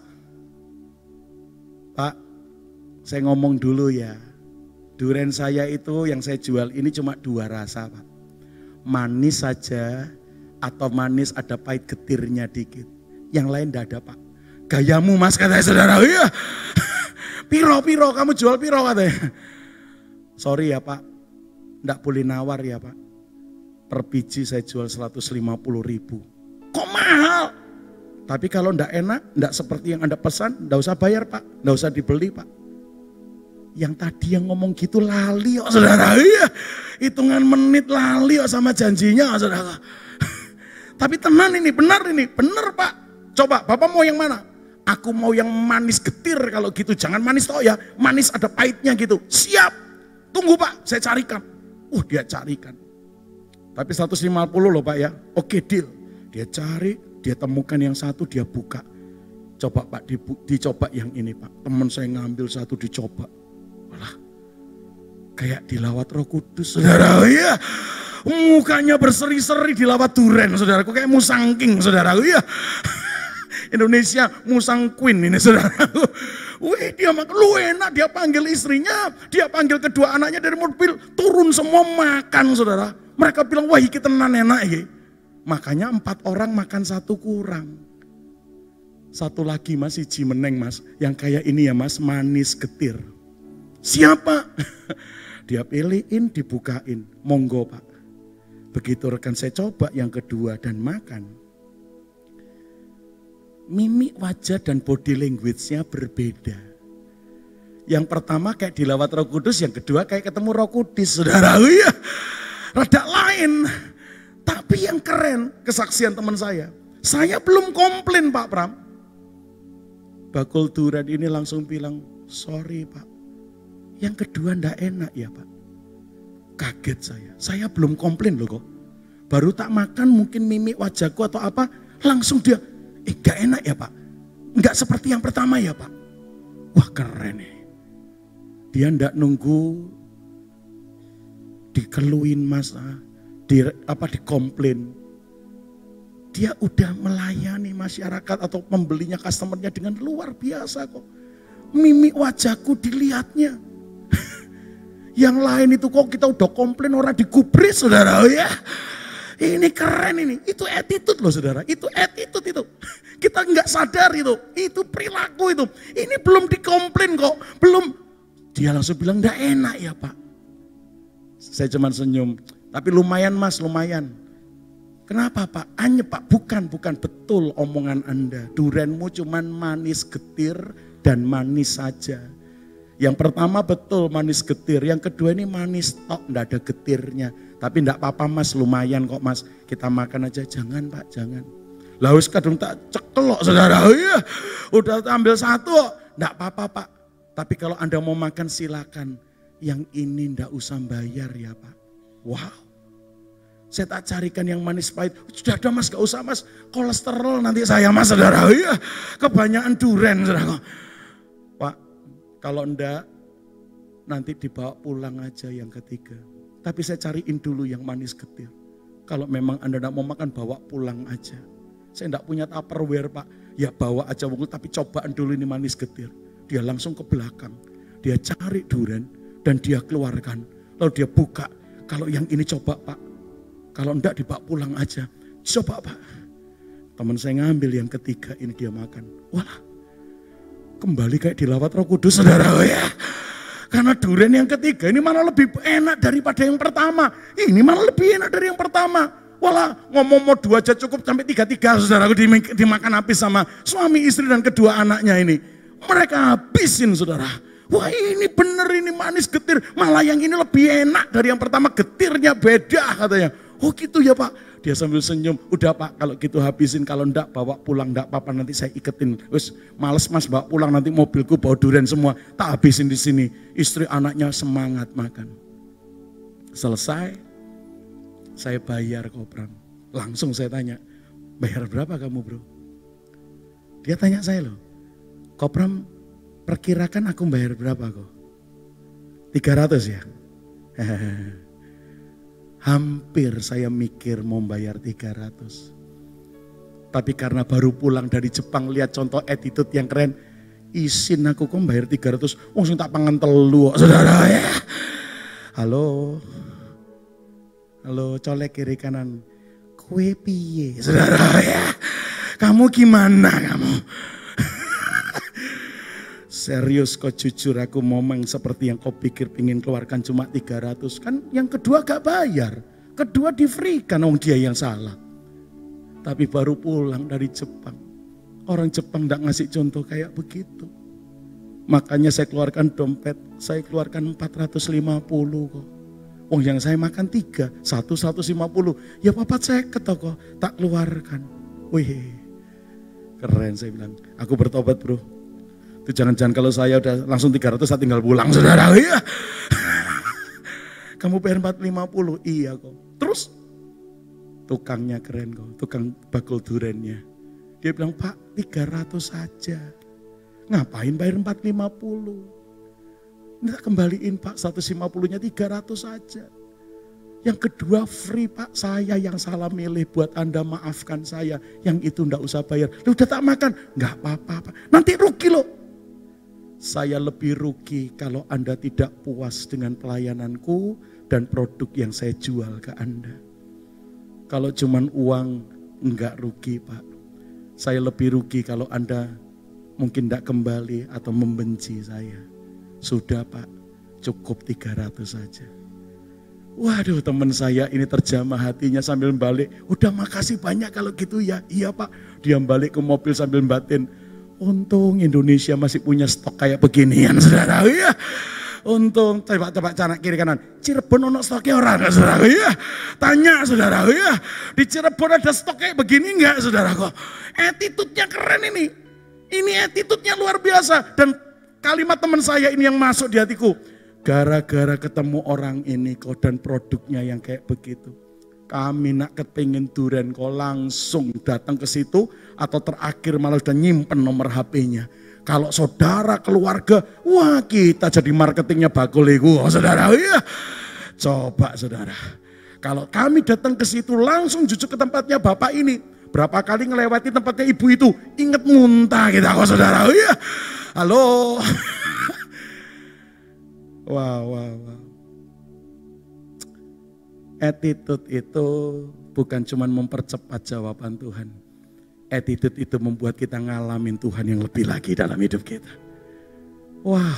Pak, saya ngomong dulu ya. Durian saya itu yang saya jual ini cuma dua rasa Pak. Manis saja atau manis ada pahit getirnya dikit. Yang lain tidak ada Pak. Gayamu mas katanya saudara. Iya. Piro-piro kamu jual piro katanya. Sorry ya Pak. Tidak boleh nawar ya Pak. Per biji saya jual seratus lima puluh ribu. Kok mahal? Tapi kalau tidak enak, tidak seperti yang Anda pesan, tidak usah bayar Pak. Tidak usah dibeli Pak. Yang tadi yang ngomong gitu lali kok saudara. Iya. Hitungan menit lali kok sama janjinya saudara. Tapi tenan ini, benar ini, benar Pak. Coba Bapak mau yang mana? Aku mau yang manis getir kalau gitu. Jangan manis toh ya, manis ada pahitnya gitu. Siap, tunggu Pak, saya carikan. Uh dia carikan. Tapi seratus lima puluh loh Pak ya, oke deal. Dia cari, dia temukan yang satu, dia buka. Coba Pak, dicoba yang ini Pak. Teman saya ngambil satu dicoba. Walah, kayak dilawat Roh Kudus saudara ya. Mukanya berseri-seri dilawat duren saudaraku, kayak musangking saudaraku ya. Indonesia musang queen ini saudaraku. Wih dia makan, lu enak, dia panggil istrinya, dia panggil kedua anaknya dari mobil, turun semua makan saudara. Mereka bilang wah iki tenan enak iki. Makanya empat orang makan satu kurang. Satu lagi mas, siji meneng mas, yang kayak ini ya mas, manis getir. Siapa? Dia pilihin, dibukain, monggo Pak. Begitu rekan saya coba yang kedua dan makan. Mimik wajah dan body language-nya berbeda. Yang pertama kayak dilawat Roh Kudus, yang kedua kayak ketemu Roh Kudus, saudara. Ya, rada lain. Tapi yang keren kesaksian teman saya. Saya belum komplain Pak Pram. Bakul durian ini langsung bilang, sorry Pak. Yang kedua ndak enak ya Pak. Kaget saya. Saya belum komplain loh kok. Baru tak makan mungkin mimik wajahku atau apa. Langsung dia, eh gak enak ya Pak. Enggak seperti yang pertama ya Pak. Wah keren nih. Dia enggak nunggu dikeluin Mas, di apa dikomplain. Dia udah melayani masyarakat atau pembelinya, customernya dengan luar biasa kok. Mimik wajahku dilihatnya. Yang lain itu kok kita udah komplain orang digubris saudara ya. Ini keren ini, itu attitude loh saudara, itu attitude itu. Kita nggak sadar itu, itu perilaku itu. Ini belum dikomplain kok, belum. Dia langsung bilang enggak enak ya Pak. Saya cuma senyum, tapi lumayan Mas, lumayan. Kenapa Pak? Anyep Pak, bukan, bukan betul omongan Anda. Durenmu cuman manis getir dan manis saja. Yang pertama betul manis getir, yang kedua ini manis tok, enggak ada getirnya. Tapi enggak apa-apa Mas, lumayan kok Mas. Kita makan aja, jangan Pak, jangan. Laus kadung tak cekelok saudara, iya. Udah ambil satu, enggak apa-apa Pak. Tapi kalau Anda mau makan silakan. Yang ini enggak usah bayar ya Pak. Wow. Saya tak carikan yang manis pahit. Sudah ada Mas, gak usah Mas. Kolesterol nanti saya Mas saudara. Iya, kebanyakan duren saudara. Pak, kalau enggak nanti dibawa pulang aja yang ketiga. Tapi saya cariin dulu yang manis getir. Kalau memang Anda enggak mau makan, bawa pulang aja. Saya enggak punya tupperware Pak. Ya bawa aja, tapi cobaan dulu ini manis getir. Dia langsung ke belakang. Dia cari duren dan dia keluarkan. Lalu dia buka. Kalau yang ini coba Pak. Kalau enggak dibawa pulang aja. Coba Pak. Teman saya ngambil yang ketiga, ini dia makan. Wah, kembali kayak dilawat Roh Kudus saudara ya. Karena durian yang ketiga ini malah lebih enak daripada yang pertama. Ini malah lebih enak dari yang pertama. Walah ngomong mau dua aja cukup sampai tiga-tiga saudara. Dimakan habis sama suami istri dan kedua anaknya ini. Mereka habisin saudara. Wah ini bener ini manis getir. Malah yang ini lebih enak dari yang pertama. Getirnya beda katanya. Oh gitu ya Pak. Dia sambil senyum. Udah Pak kalau gitu habisin. Kalau enggak bawa pulang enggak apa-apa nanti saya iketin. Wes males Mas bawa pulang nanti mobilku bawa durian semua. Tak habisin di sini. Istri anaknya semangat makan. Selesai. Saya bayar Kopram. Langsung saya tanya. Bayar berapa kamu bro? Dia tanya saya loh. Kopram perkirakan aku bayar berapa kok? tiga ratus ya? Hampir saya mikir mau bayar tiga ratus. Tapi karena baru pulang dari Jepang lihat contoh attitude yang keren. Isin aku kok bayar tiga ratus. Oh sing tak pangan telu saudara ya. Halo. Halo colek kiri kanan. Kue piye saudara ya. Kamu gimana kamu? Serius kok jujur aku ngomong seperti yang kau pikir pingin keluarkan cuma tiga ratus. Kan yang kedua gak bayar. Kedua di free kan orang dia yang salah. Tapi baru pulang dari Jepang. Orang Jepang gak ngasih contoh kayak begitu. Makanya saya keluarkan dompet. Saya keluarkan empat ratus lima puluh kok. Oh yang saya makan tiga. Satu seratus lima puluh. Ya papat saya ketoko. Tak keluarkan. Wih keren saya bilang. Aku bertobat bro. Itu jangan-jangan kalau saya udah langsung tiga ratus saya tinggal pulang saudara. Iya. Kamu bayar empat ratus lima puluh. Iya kok. Terus tukangnya keren kok. Tukang bakul durennya. Dia bilang Pak tiga ratus saja. Ngapain bayar empat ratus lima puluh? Nggak kembaliin Pak seratus lima puluhnya tiga ratus saja. Yang kedua free Pak, saya yang salah milih buat Anda maafkan saya. Yang itu enggak usah bayar. Lu udah tak makan? Enggak apa-apa Pak. Nanti rugi loh. Saya lebih rugi kalau Anda tidak puas dengan pelayananku dan produk yang saya jual ke Anda. Kalau cuman uang enggak rugi Pak. Saya lebih rugi kalau Anda mungkin enggak kembali atau membenci saya. Sudah Pak, cukup tiga ratus saja. Waduh teman saya ini terjamah hatinya sambil balik. Udah makasih banyak kalau gitu ya. Iya Pak, dia balik ke mobil sambil batin. Untung Indonesia masih punya stok kayak beginian saudara. Iya. Untung coba-coba cara kiri kanan. Cirebon ono stoknya orang gak saudara? Iya. Tanya saudara. Iya. Di Cirebon ada stok kayak begini enggak saudara kok? Attitude-nya keren ini. Ini attitude-nya luar biasa. Dan kalimat teman saya ini yang masuk di hatiku. Gara-gara ketemu orang ini kok dan produknya yang kayak begitu. Kami nak kepingin duren kok langsung datang ke situ atau terakhir malah sudah nyimpen nomor H P-nya. Kalau saudara keluarga, wah kita jadi marketingnya bakul itu, oh, saudara. Iya. Coba saudara, kalau kami datang ke situ langsung jujur ke tempatnya bapak ini, berapa kali ngelewati tempatnya ibu itu, inget muntah kita kok saudara. Iya. Halo. Wow, wow, wow. Attitude itu bukan cuma mempercepat jawaban Tuhan. Attitude itu membuat kita ngalamin Tuhan yang lebih lagi dalam hidup kita. Wah,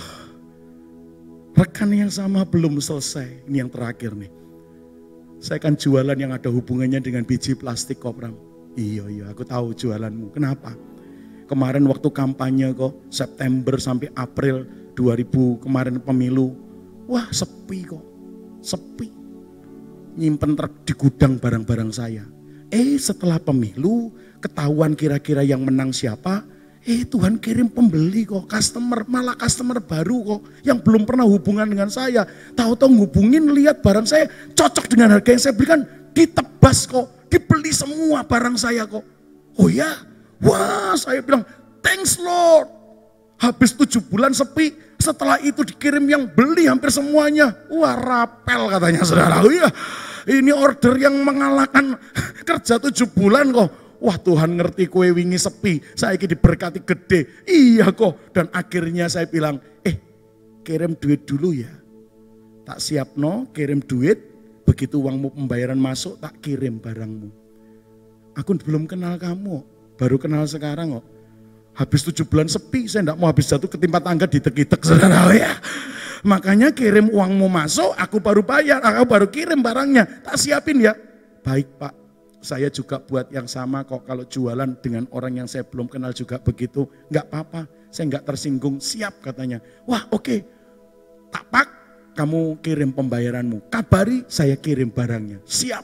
rekan yang sama belum selesai. Ini yang terakhir nih. Saya kan jualan yang ada hubungannya dengan biji plastik kok, Pram. Iya, iya, aku tahu jualanmu. Kenapa? Kemarin waktu kampanye kok, September sampai April dua ribu kemarin pemilu. Wah, sepi kok, sepi. Nyimpen truk di gudang barang-barang saya. Eh setelah pemilu, ketahuan kira-kira yang menang siapa, eh Tuhan kirim pembeli kok, customer, malah customer baru kok, yang belum pernah hubungan dengan saya. Tahu-tahu ngubungin, lihat barang saya cocok dengan harga yang saya berikan, ditebas kok, dibeli semua barang saya kok. Oh ya, wah saya bilang, thanks Lord. Habis tujuh bulan sepi, setelah itu dikirim yang beli hampir semuanya. Wah rapel katanya saudara. Iya, ini order yang mengalahkan kerja tujuh bulan kok. Wah Tuhan ngerti kue wingi sepi, saya ini diberkati gede. Iya kok, dan akhirnya saya bilang, eh kirim duit dulu ya. Tak siap no, kirim duit, begitu uangmu pembayaran masuk tak kirim barangmu. Aku belum kenal kamu, baru kenal sekarang kok. Habis tujuh bulan sepi, saya enggak mau habis jatuh ketimpa tangga ditek-itek saudara ya. Makanya kirim uangmu masuk, aku baru bayar, aku baru kirim barangnya. Tak siapin ya. Baik Pak, saya juga buat yang sama kok kalau jualan dengan orang yang saya belum kenal juga begitu. Enggak apa-apa, saya enggak tersinggung, siap katanya. Wah oke, okay. Tak pak, kamu kirim pembayaranmu. Kabari, saya kirim barangnya, siap.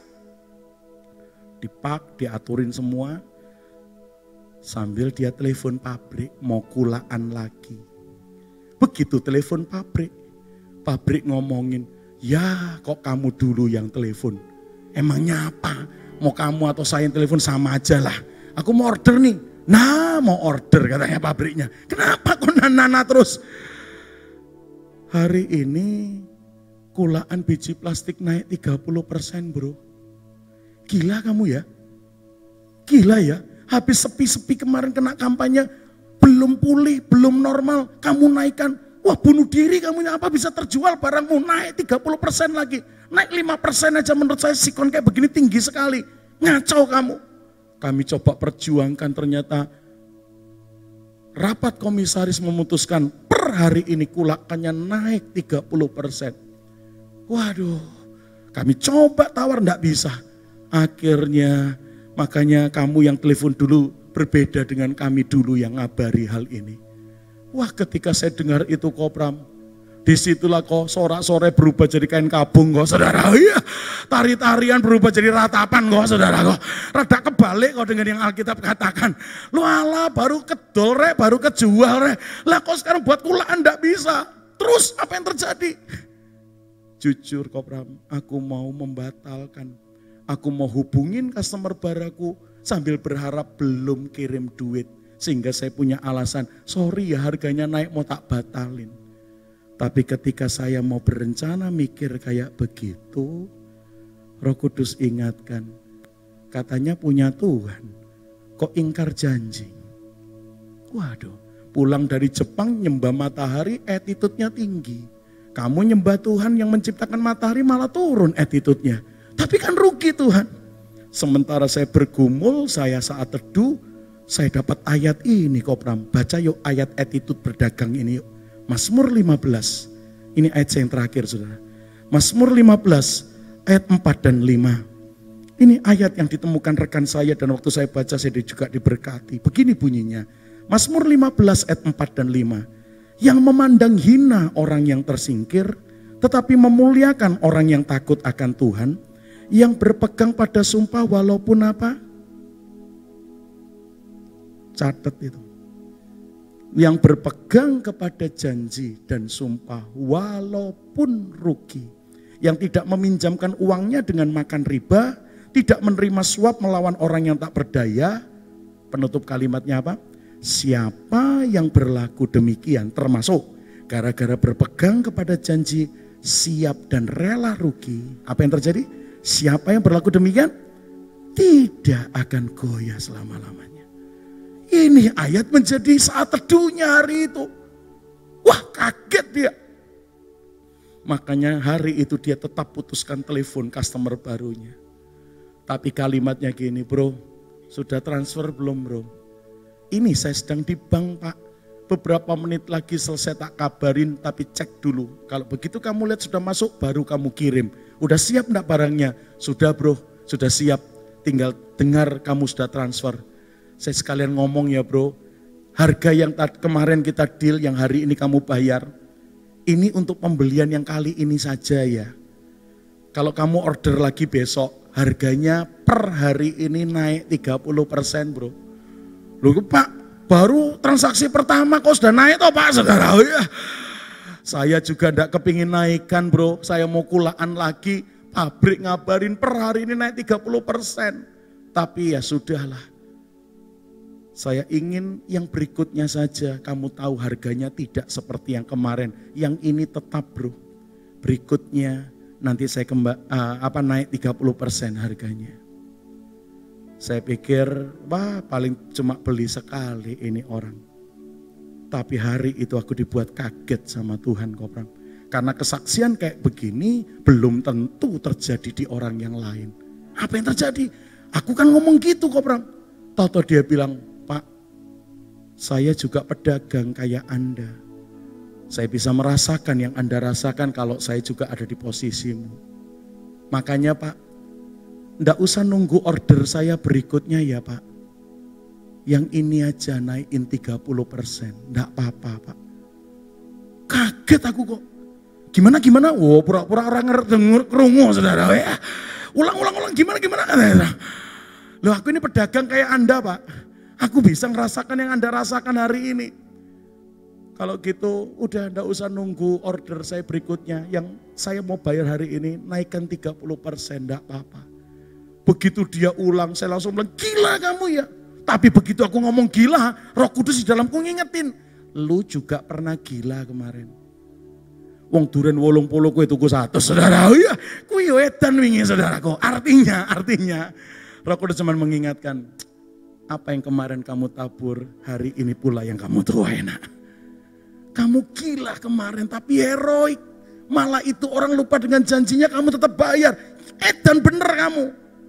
Dipak, diaturin semua. Sambil dia telepon pabrik mau kulaan lagi. Begitu telepon pabrik, pabrik ngomongin, ya kok kamu dulu yang telepon. Emangnya apa? Mau kamu atau saya yang telepon sama aja lah. Aku mau order nih. Nah mau order katanya pabriknya. Kenapa kok nana terus? Hari ini kulaan biji plastik naik tiga puluh persen bro. Gila kamu ya? Gila ya? Habis sepi-sepi kemarin kena kampanye, belum pulih, belum normal, kamu naikkan. Wah bunuh diri kamu, apa bisa terjual barangmu, naik tiga puluh persen lagi. Naik lima persen aja menurut saya sikon kayak begini tinggi sekali. Ngacau kamu. Kami coba perjuangkan ternyata rapat komisaris memutuskan per hari ini kulakannya naik tiga puluh persen. Waduh, kami coba tawar enggak bisa. Akhirnya makanya kamu yang telepon dulu berbeda dengan kami dulu yang ngabari hal ini. Wah ketika saya dengar itu Kopram, disitulah kok sorak-sorai berubah jadi kain kabung kok saudara. Iya, tari-tarian berubah jadi ratapan kok saudara kok. Rada kebalik kok dengan yang Alkitab katakan. Lu ala baru kedol rek, baru kejual rek. Lah kok sekarang buat kulaan enggak bisa. Terus apa yang terjadi? Jujur Kopram, aku mau membatalkan. Aku mau hubungin customer baraku sambil berharap belum kirim duit. Sehingga saya punya alasan, sorry ya harganya naik mau tak batalin. Tapi ketika saya mau berencana mikir kayak begitu, Roh Kudus ingatkan, katanya punya Tuhan, kok ingkar janji. Waduh, pulang dari Jepang nyembah matahari attitude-nya tinggi. Kamu nyembah Tuhan yang menciptakan matahari malah turun attitude-nya. Tapi kan rugi Tuhan. Sementara saya bergumul, saya saat teduh, saya dapat ayat ini Kopram. Baca yuk ayat attitude berdagang ini yuk. Mazmur lima belas. Ini ayat saya yang terakhir saudara. Mazmur lima belas ayat empat dan lima. Ini ayat yang ditemukan rekan saya dan waktu saya baca saya juga diberkati. Begini bunyinya. Mazmur lima belas ayat empat dan lima. Yang memandang hina orang yang tersingkir, tetapi memuliakan orang yang takut akan Tuhan. Yang berpegang pada sumpah walaupun apa? Catat itu. Yang berpegang kepada janji dan sumpah walaupun rugi. Yang tidak meminjamkan uangnya dengan makan riba, tidak menerima suap melawan orang yang tak berdaya. Penutup kalimatnya apa? Siapa yang berlaku demikian, termasuk gara-gara berpegang kepada janji, siap dan rela rugi. Apa yang terjadi? Siapa yang berlaku demikian tidak akan goyah selama-lamanya. Ini ayat menjadi saat teduhnya hari itu. Wah, kaget dia. Makanya hari itu dia tetap putuskan telepon customer barunya. Tapi kalimatnya gini, bro, sudah transfer belum bro? Ini saya sedang di bank pak, beberapa menit lagi selesai tak kabarin, tapi cek dulu. Kalau begitu kamu lihat sudah masuk, baru kamu kirim. Udah siap enggak barangnya? Sudah bro, sudah siap. Tinggal dengar kamu sudah transfer. Saya sekalian ngomong ya bro, harga yang kemarin kita deal, yang hari ini kamu bayar, ini untuk pembelian yang kali ini saja ya. Kalau kamu order lagi besok, harganya per hari ini naik tiga puluh persen bro. Loh pak, baru transaksi pertama kok sudah naik toh pak saudara. Oh, ya. Saya juga enggak kepingin naikkan bro, saya mau kulaan lagi, pabrik ngabarin per hari ini naik tiga puluh persen. Tapi ya sudahlah, saya ingin yang berikutnya saja, kamu tahu harganya tidak seperti yang kemarin, yang ini tetap bro. Berikutnya nanti saya kembali uh, apa naik tiga puluh persen harganya. Saya pikir, wah paling cuma beli sekali ini orang. Tapi hari itu aku dibuat kaget sama Tuhan Kopram. Karena kesaksian kayak begini belum tentu terjadi di orang yang lain. Apa yang terjadi? Aku kan ngomong gitu Kopram. Toto dia bilang, Pak, saya juga pedagang kayak Anda. Saya bisa merasakan yang Anda rasakan kalau saya juga ada di posisimu. Makanya Pak, nggak usah nunggu order saya berikutnya ya Pak. Yang ini aja naikin tiga puluh persen. Nggak apa-apa Pak. Kaget aku kok. Gimana gimana? Wow, pura-pura orang denger kerungu saudara ya. Ulang-ulang ulang gimana gimana? Loh aku ini pedagang kayak Anda Pak. Aku bisa ngerasakan yang Anda rasakan hari ini. Kalau gitu udah nggak usah nunggu order saya berikutnya. Yang saya mau bayar hari ini naikkan tiga puluh persen. Nggak apa-apa. Begitu dia ulang, saya langsung bilang, gila kamu ya. Tapi begitu aku ngomong gila, Roh Kudus di dalamku ngingetin, lu juga pernah gila kemarin. Wong duren wolong puluh kue tuku satu, saudara. Oh iya, kue edan wingi saudaraku. Artinya, artinya, Roh Kudus cuma mengingatkan, apa yang kemarin kamu tabur, hari ini pula yang kamu tuai nak. Kamu gila kemarin, tapi heroik. Malah itu orang lupa dengan janjinya, kamu tetap bayar. Edan bener kamu.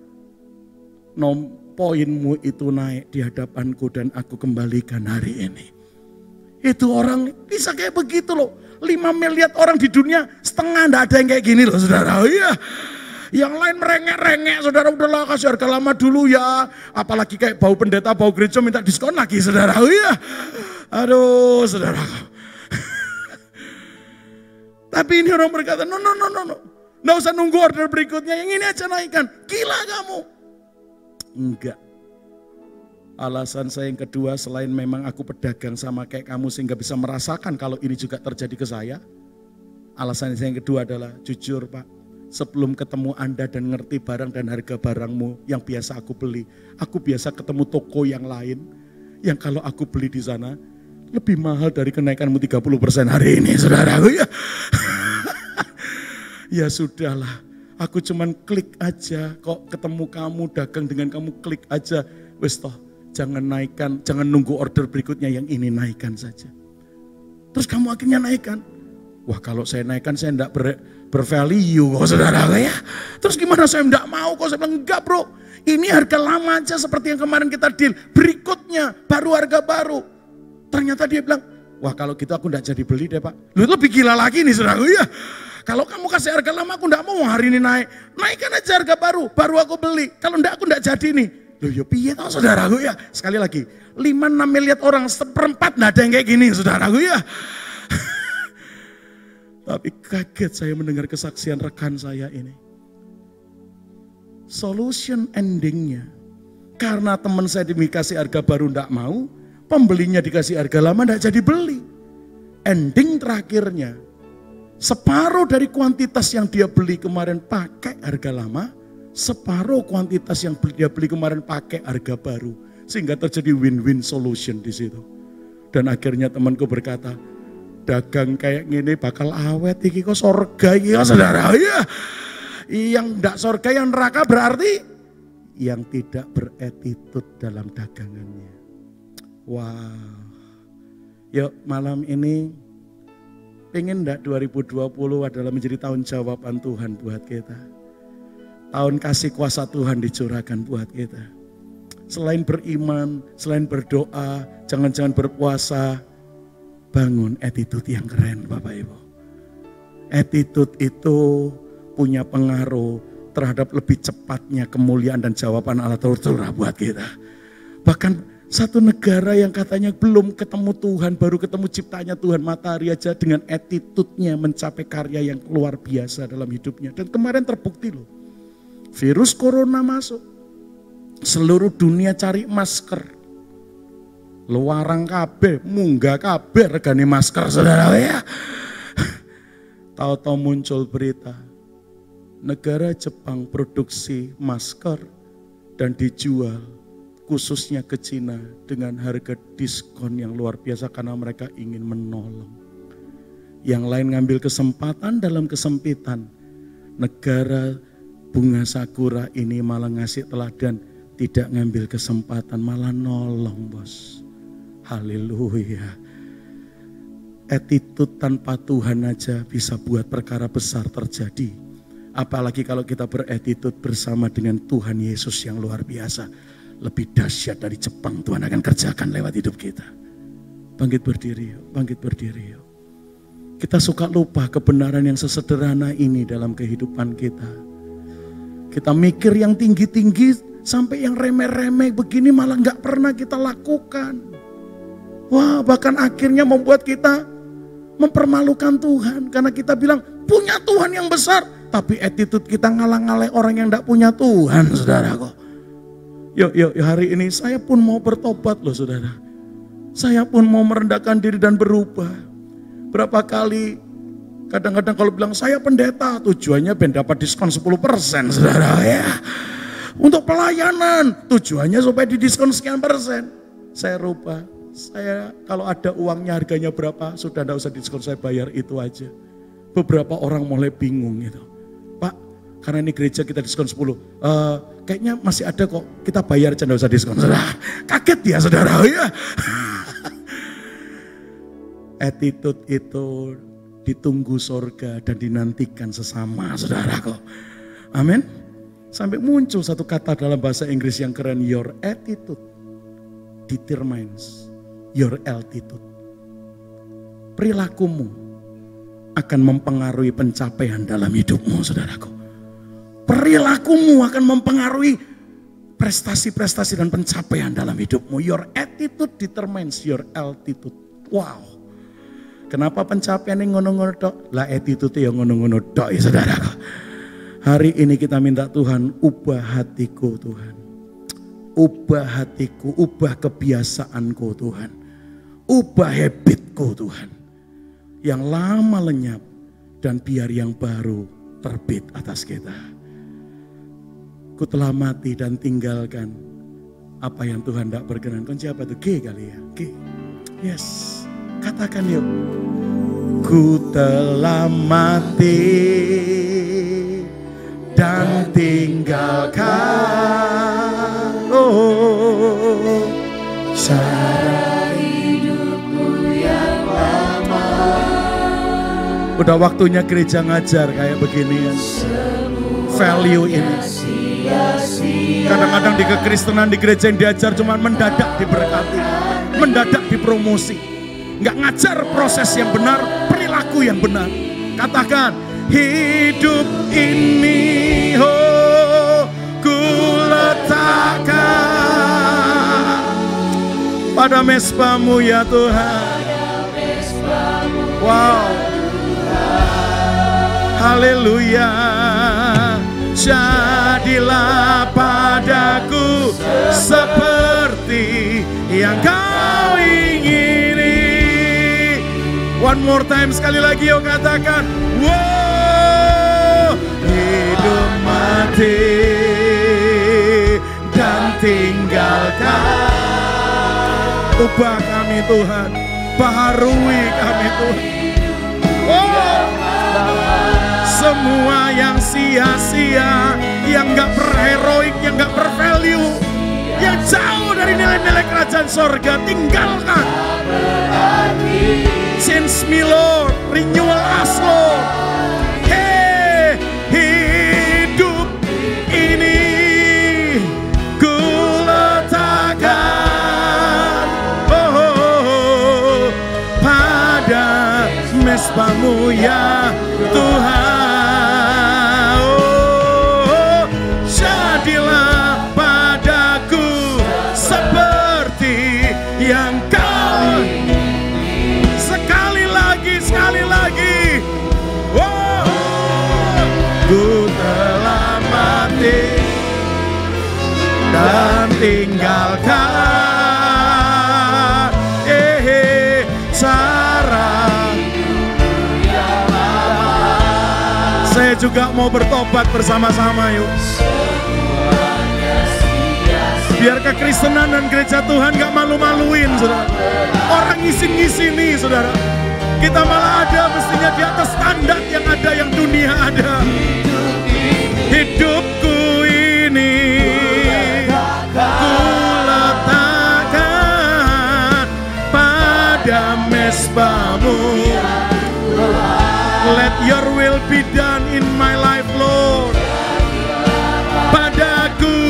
Nom poinmu itu naik di hadapanku dan aku kembalikan hari ini. Itu orang bisa kayak begitu loh. lima miliar orang di dunia, setengah enggak ada yang kayak gini loh saudara. Iya. Yang lain merengek-rengek, saudara udahlah kasih harga lama dulu ya. Apalagi kayak bau pendeta, bau gereja minta diskon lagi saudara. Iya. Aduh saudara. Tapi ini orang berkata, no no no no no. Nggak usah nunggu order berikutnya, yang ini aja naikkan. Gila kamu. Enggak. Alasan saya yang kedua, selain memang aku pedagang sama kayak kamu sehingga bisa merasakan kalau ini juga terjadi ke saya. Alasan saya yang kedua adalah jujur Pak, sebelum ketemu Anda dan ngerti barang dan harga barangmu yang biasa aku beli, aku biasa ketemu toko yang lain yang kalau aku beli di sana lebih mahal dari kenaikanmu tiga puluh persen hari ini saudaraku ya. Ya sudahlah. Aku cuman klik aja, kok ketemu kamu, dagang dengan kamu, klik aja. Wes toh, jangan naikkan, jangan nunggu order berikutnya, yang ini naikkan saja. Terus kamu akhirnya naikkan. Wah kalau saya naikkan saya enggak ber, bervalue kok saudara ya. Terus gimana saya enggak mau kok, saya bilang enggak bro. Ini harga lama aja seperti yang kemarin kita deal. Berikutnya baru harga baru. Ternyata dia bilang, wah kalau gitu aku enggak jadi beli deh Pak. Lu lebih gila lagi nih saudara ya. Kalau kamu kasih harga lama aku enggak mau hari ini naik. Naikkan aja harga baru, baru aku beli. Kalau enggak aku enggak jadi nih. Loh ya piye tau saudaraku ya. Sekali lagi, lima enam miliar orang seperempat enggak ada yang kayak gini saudaraku ya. Tapi kaget saya mendengar kesaksian rekan saya ini. Solution endingnya, karena teman saya dikasih harga baru enggak mau, pembelinya dikasih harga lama enggak jadi beli. Ending terakhirnya, separuh dari kuantitas yang dia beli kemarin pakai harga lama, separuh kuantitas yang dia beli kemarin pakai harga baru. Sehingga terjadi win-win solution di situ. Dan akhirnya temanku berkata, dagang kayak gini bakal awet, iki kok sorga iki kok saudara. Ya. Yang ndak sorga, yang neraka berarti yang tidak beretitut dalam dagangannya. Wow. Yuk malam ini pengen ndak dua ribu dua puluh adalah menjadi tahun jawaban Tuhan buat kita. Tahun kasih kuasa Tuhan dicurahkan buat kita. Selain beriman, selain berdoa, jangan-jangan berpuasa, bangun attitude yang keren Bapak Ibu. Attitude itu punya pengaruh terhadap lebih cepatnya kemuliaan dan jawaban Allah tercurah buat kita. Bahkan satu negara yang katanya belum ketemu Tuhan, baru ketemu ciptanya Tuhan, matahari aja dengan attitude-nya mencapai karya yang luar biasa dalam hidupnya. Dan kemarin terbukti loh, virus corona masuk, seluruh dunia cari masker. Luarang kabeh, munggah kabeh regane masker saudara ya. Tahu-tahu muncul berita, negara Jepang produksi masker dan dijual khususnya ke Cina dengan harga diskon yang luar biasa karena mereka ingin menolong. Yang lain ngambil kesempatan dalam kesempitan. Negara bunga sakura ini malah ngasih teladan, tidak ngambil kesempatan, malah nolong bos. Haleluya. Attitude tanpa Tuhan aja bisa buat perkara besar terjadi. Apalagi kalau kita beretitude bersama dengan Tuhan Yesus yang luar biasa. Lebih dahsyat dari Jepang Tuhan akan kerjakan lewat hidup kita. Bangkit berdiri yuk, bangkit berdiri yuk. Kita suka lupa kebenaran yang sesederhana ini dalam kehidupan kita. Kita mikir yang tinggi-tinggi sampai yang remeh-remeh begini malah gak pernah kita lakukan. Wah, bahkan akhirnya membuat kita mempermalukan Tuhan. Karena kita bilang punya Tuhan yang besar. Tapi attitude kita ngalang-ngalai orang yang gak punya Tuhan saudaraku. Yuk, yuk, yuk, hari ini saya pun mau bertobat loh saudara. Saya pun mau merendahkan diri dan berubah. Berapa kali kadang-kadang kalau bilang saya pendeta, tujuannya ben dapat diskon sepuluh persen saudara ya. Untuk pelayanan, tujuannya supaya didiskon sekian persen. Saya rubah, saya kalau ada uangnya harganya berapa, sudah tidak usah diskon, saya bayar itu aja. Beberapa orang mulai bingung gitu. Pak, karena ini gereja kita diskon sepuluh, uh, kayaknya masih ada kok, kita bayar aja, tidak usah diskon. Saudara, kaget ya saudara ya. Attitude itu ditunggu surga dan dinantikan sesama saudaraku. Amin. Sampai muncul satu kata dalam bahasa Inggris yang keren, your attitude determines your altitude. Perilakumu akan mempengaruhi pencapaian dalam hidupmu saudaraku. Perilakumu akan mempengaruhi prestasi-prestasi dan pencapaian dalam hidupmu. Your attitude determines your altitude. Wow. Kenapa pencapaian ini ngono-ngono dok? Lah attitude yang ngono-ngono dok ya saudaraku. Hari ini kita minta Tuhan ubah hatiku Tuhan. Ubah hatiku, ubah kebiasaanku Tuhan. Ubah habitku Tuhan. Yang lama lenyap dan biar yang baru terbit atas kita. Ku telah mati dan tinggalkan apa yang Tuhan tidak berkenan. Kunci apa itu? G kali ya? G. Yes. Katakan yuk. Ku telah mati dan tinggalkan oh cara hidupku yang lama. Udah waktunya gereja ngajar kayak begini ya. Value ini. Kadang-kadang di kekristenan di gereja yang diajar cuma mendadak diberkati, mendadak dipromosi, nggak ngajar proses yang benar, perilaku yang benar. Katakan, hidup ini oh ku letakkan pada mesbamu ya Tuhan. Wow, haleluya. Jadilah padaku seperti yang kau ingini. One more time, sekali lagi yuk katakan, wow, hidup mati tinggalkan. Ubah kami Tuhan, baharui kami Tuhan. Oh, semua yang sia-sia, yang gak berheroik, yang gak bervalue, yang jauh dari nilai-nilai kerajaan sorga, tinggalkan. Change me Lord, renewal us Lord. Hey, hidup ini ku letakkan oh, oh, oh, pada mesbah-Mu ya Tuhan. Oh, jadilah padaku seperti yang Kau. Sekali lagi, sekali lagi. Oh, ku telah mati dan tinggalkan eh cara. Saya juga mau bertobat bersama-sama yuk. Biar kekristenan dan gereja Tuhan gak malu-maluin saudara. Orang ngisin-ngisini saudara. Kita malah ada mestinya di atas standar yang ada, yang dunia ada. Hidupku ini ku letakkan pada mesbah-Mu. Let your will be done in my life Lord. Padaku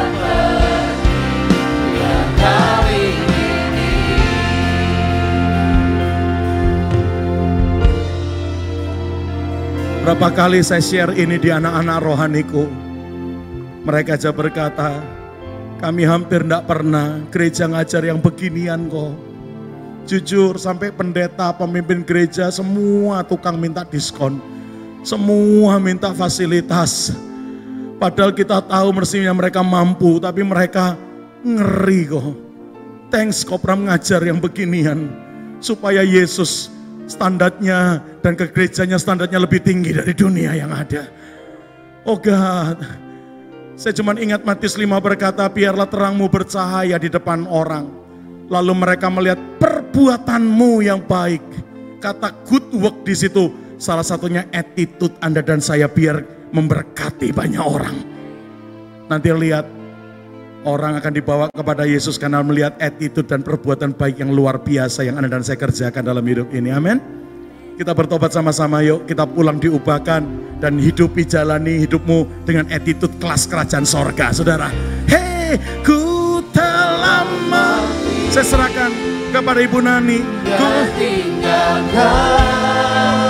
berapa kali saya share ini di anak-anak rohaniku. Mereka aja berkata, kami hampir tidak pernah gereja ngajar yang beginian kok. Jujur sampai pendeta, pemimpin gereja, semua tukang minta diskon. Semua minta fasilitas. Padahal kita tahu mestinya mereka mampu, tapi mereka ngeri kok. Thanks Kopram ngajar yang beginian. Supaya Yesus standarnya dan ke gerejanya standarnya lebih tinggi dari dunia yang ada. Oh God, saya cuma ingat Matius lima berkata, biarlah terangmu bercahaya di depan orang, lalu mereka melihat perbuatanmu yang baik. Kata good work di situ, salah satunya attitude Anda dan saya biar memberkati banyak orang. Nanti lihat, orang akan dibawa kepada Yesus karena melihat attitude dan perbuatan baik yang luar biasa yang Anda dan saya kerjakan dalam hidup ini. Amin. Kita bertobat sama-sama yuk. Kita pulang diubahkan dan hidupi, jalani hidupmu dengan attitude kelas kerajaan sorga, saudara. Hei, ku telah mati. Saya serahkan kepada Ibu Nani. Ku tinggalkan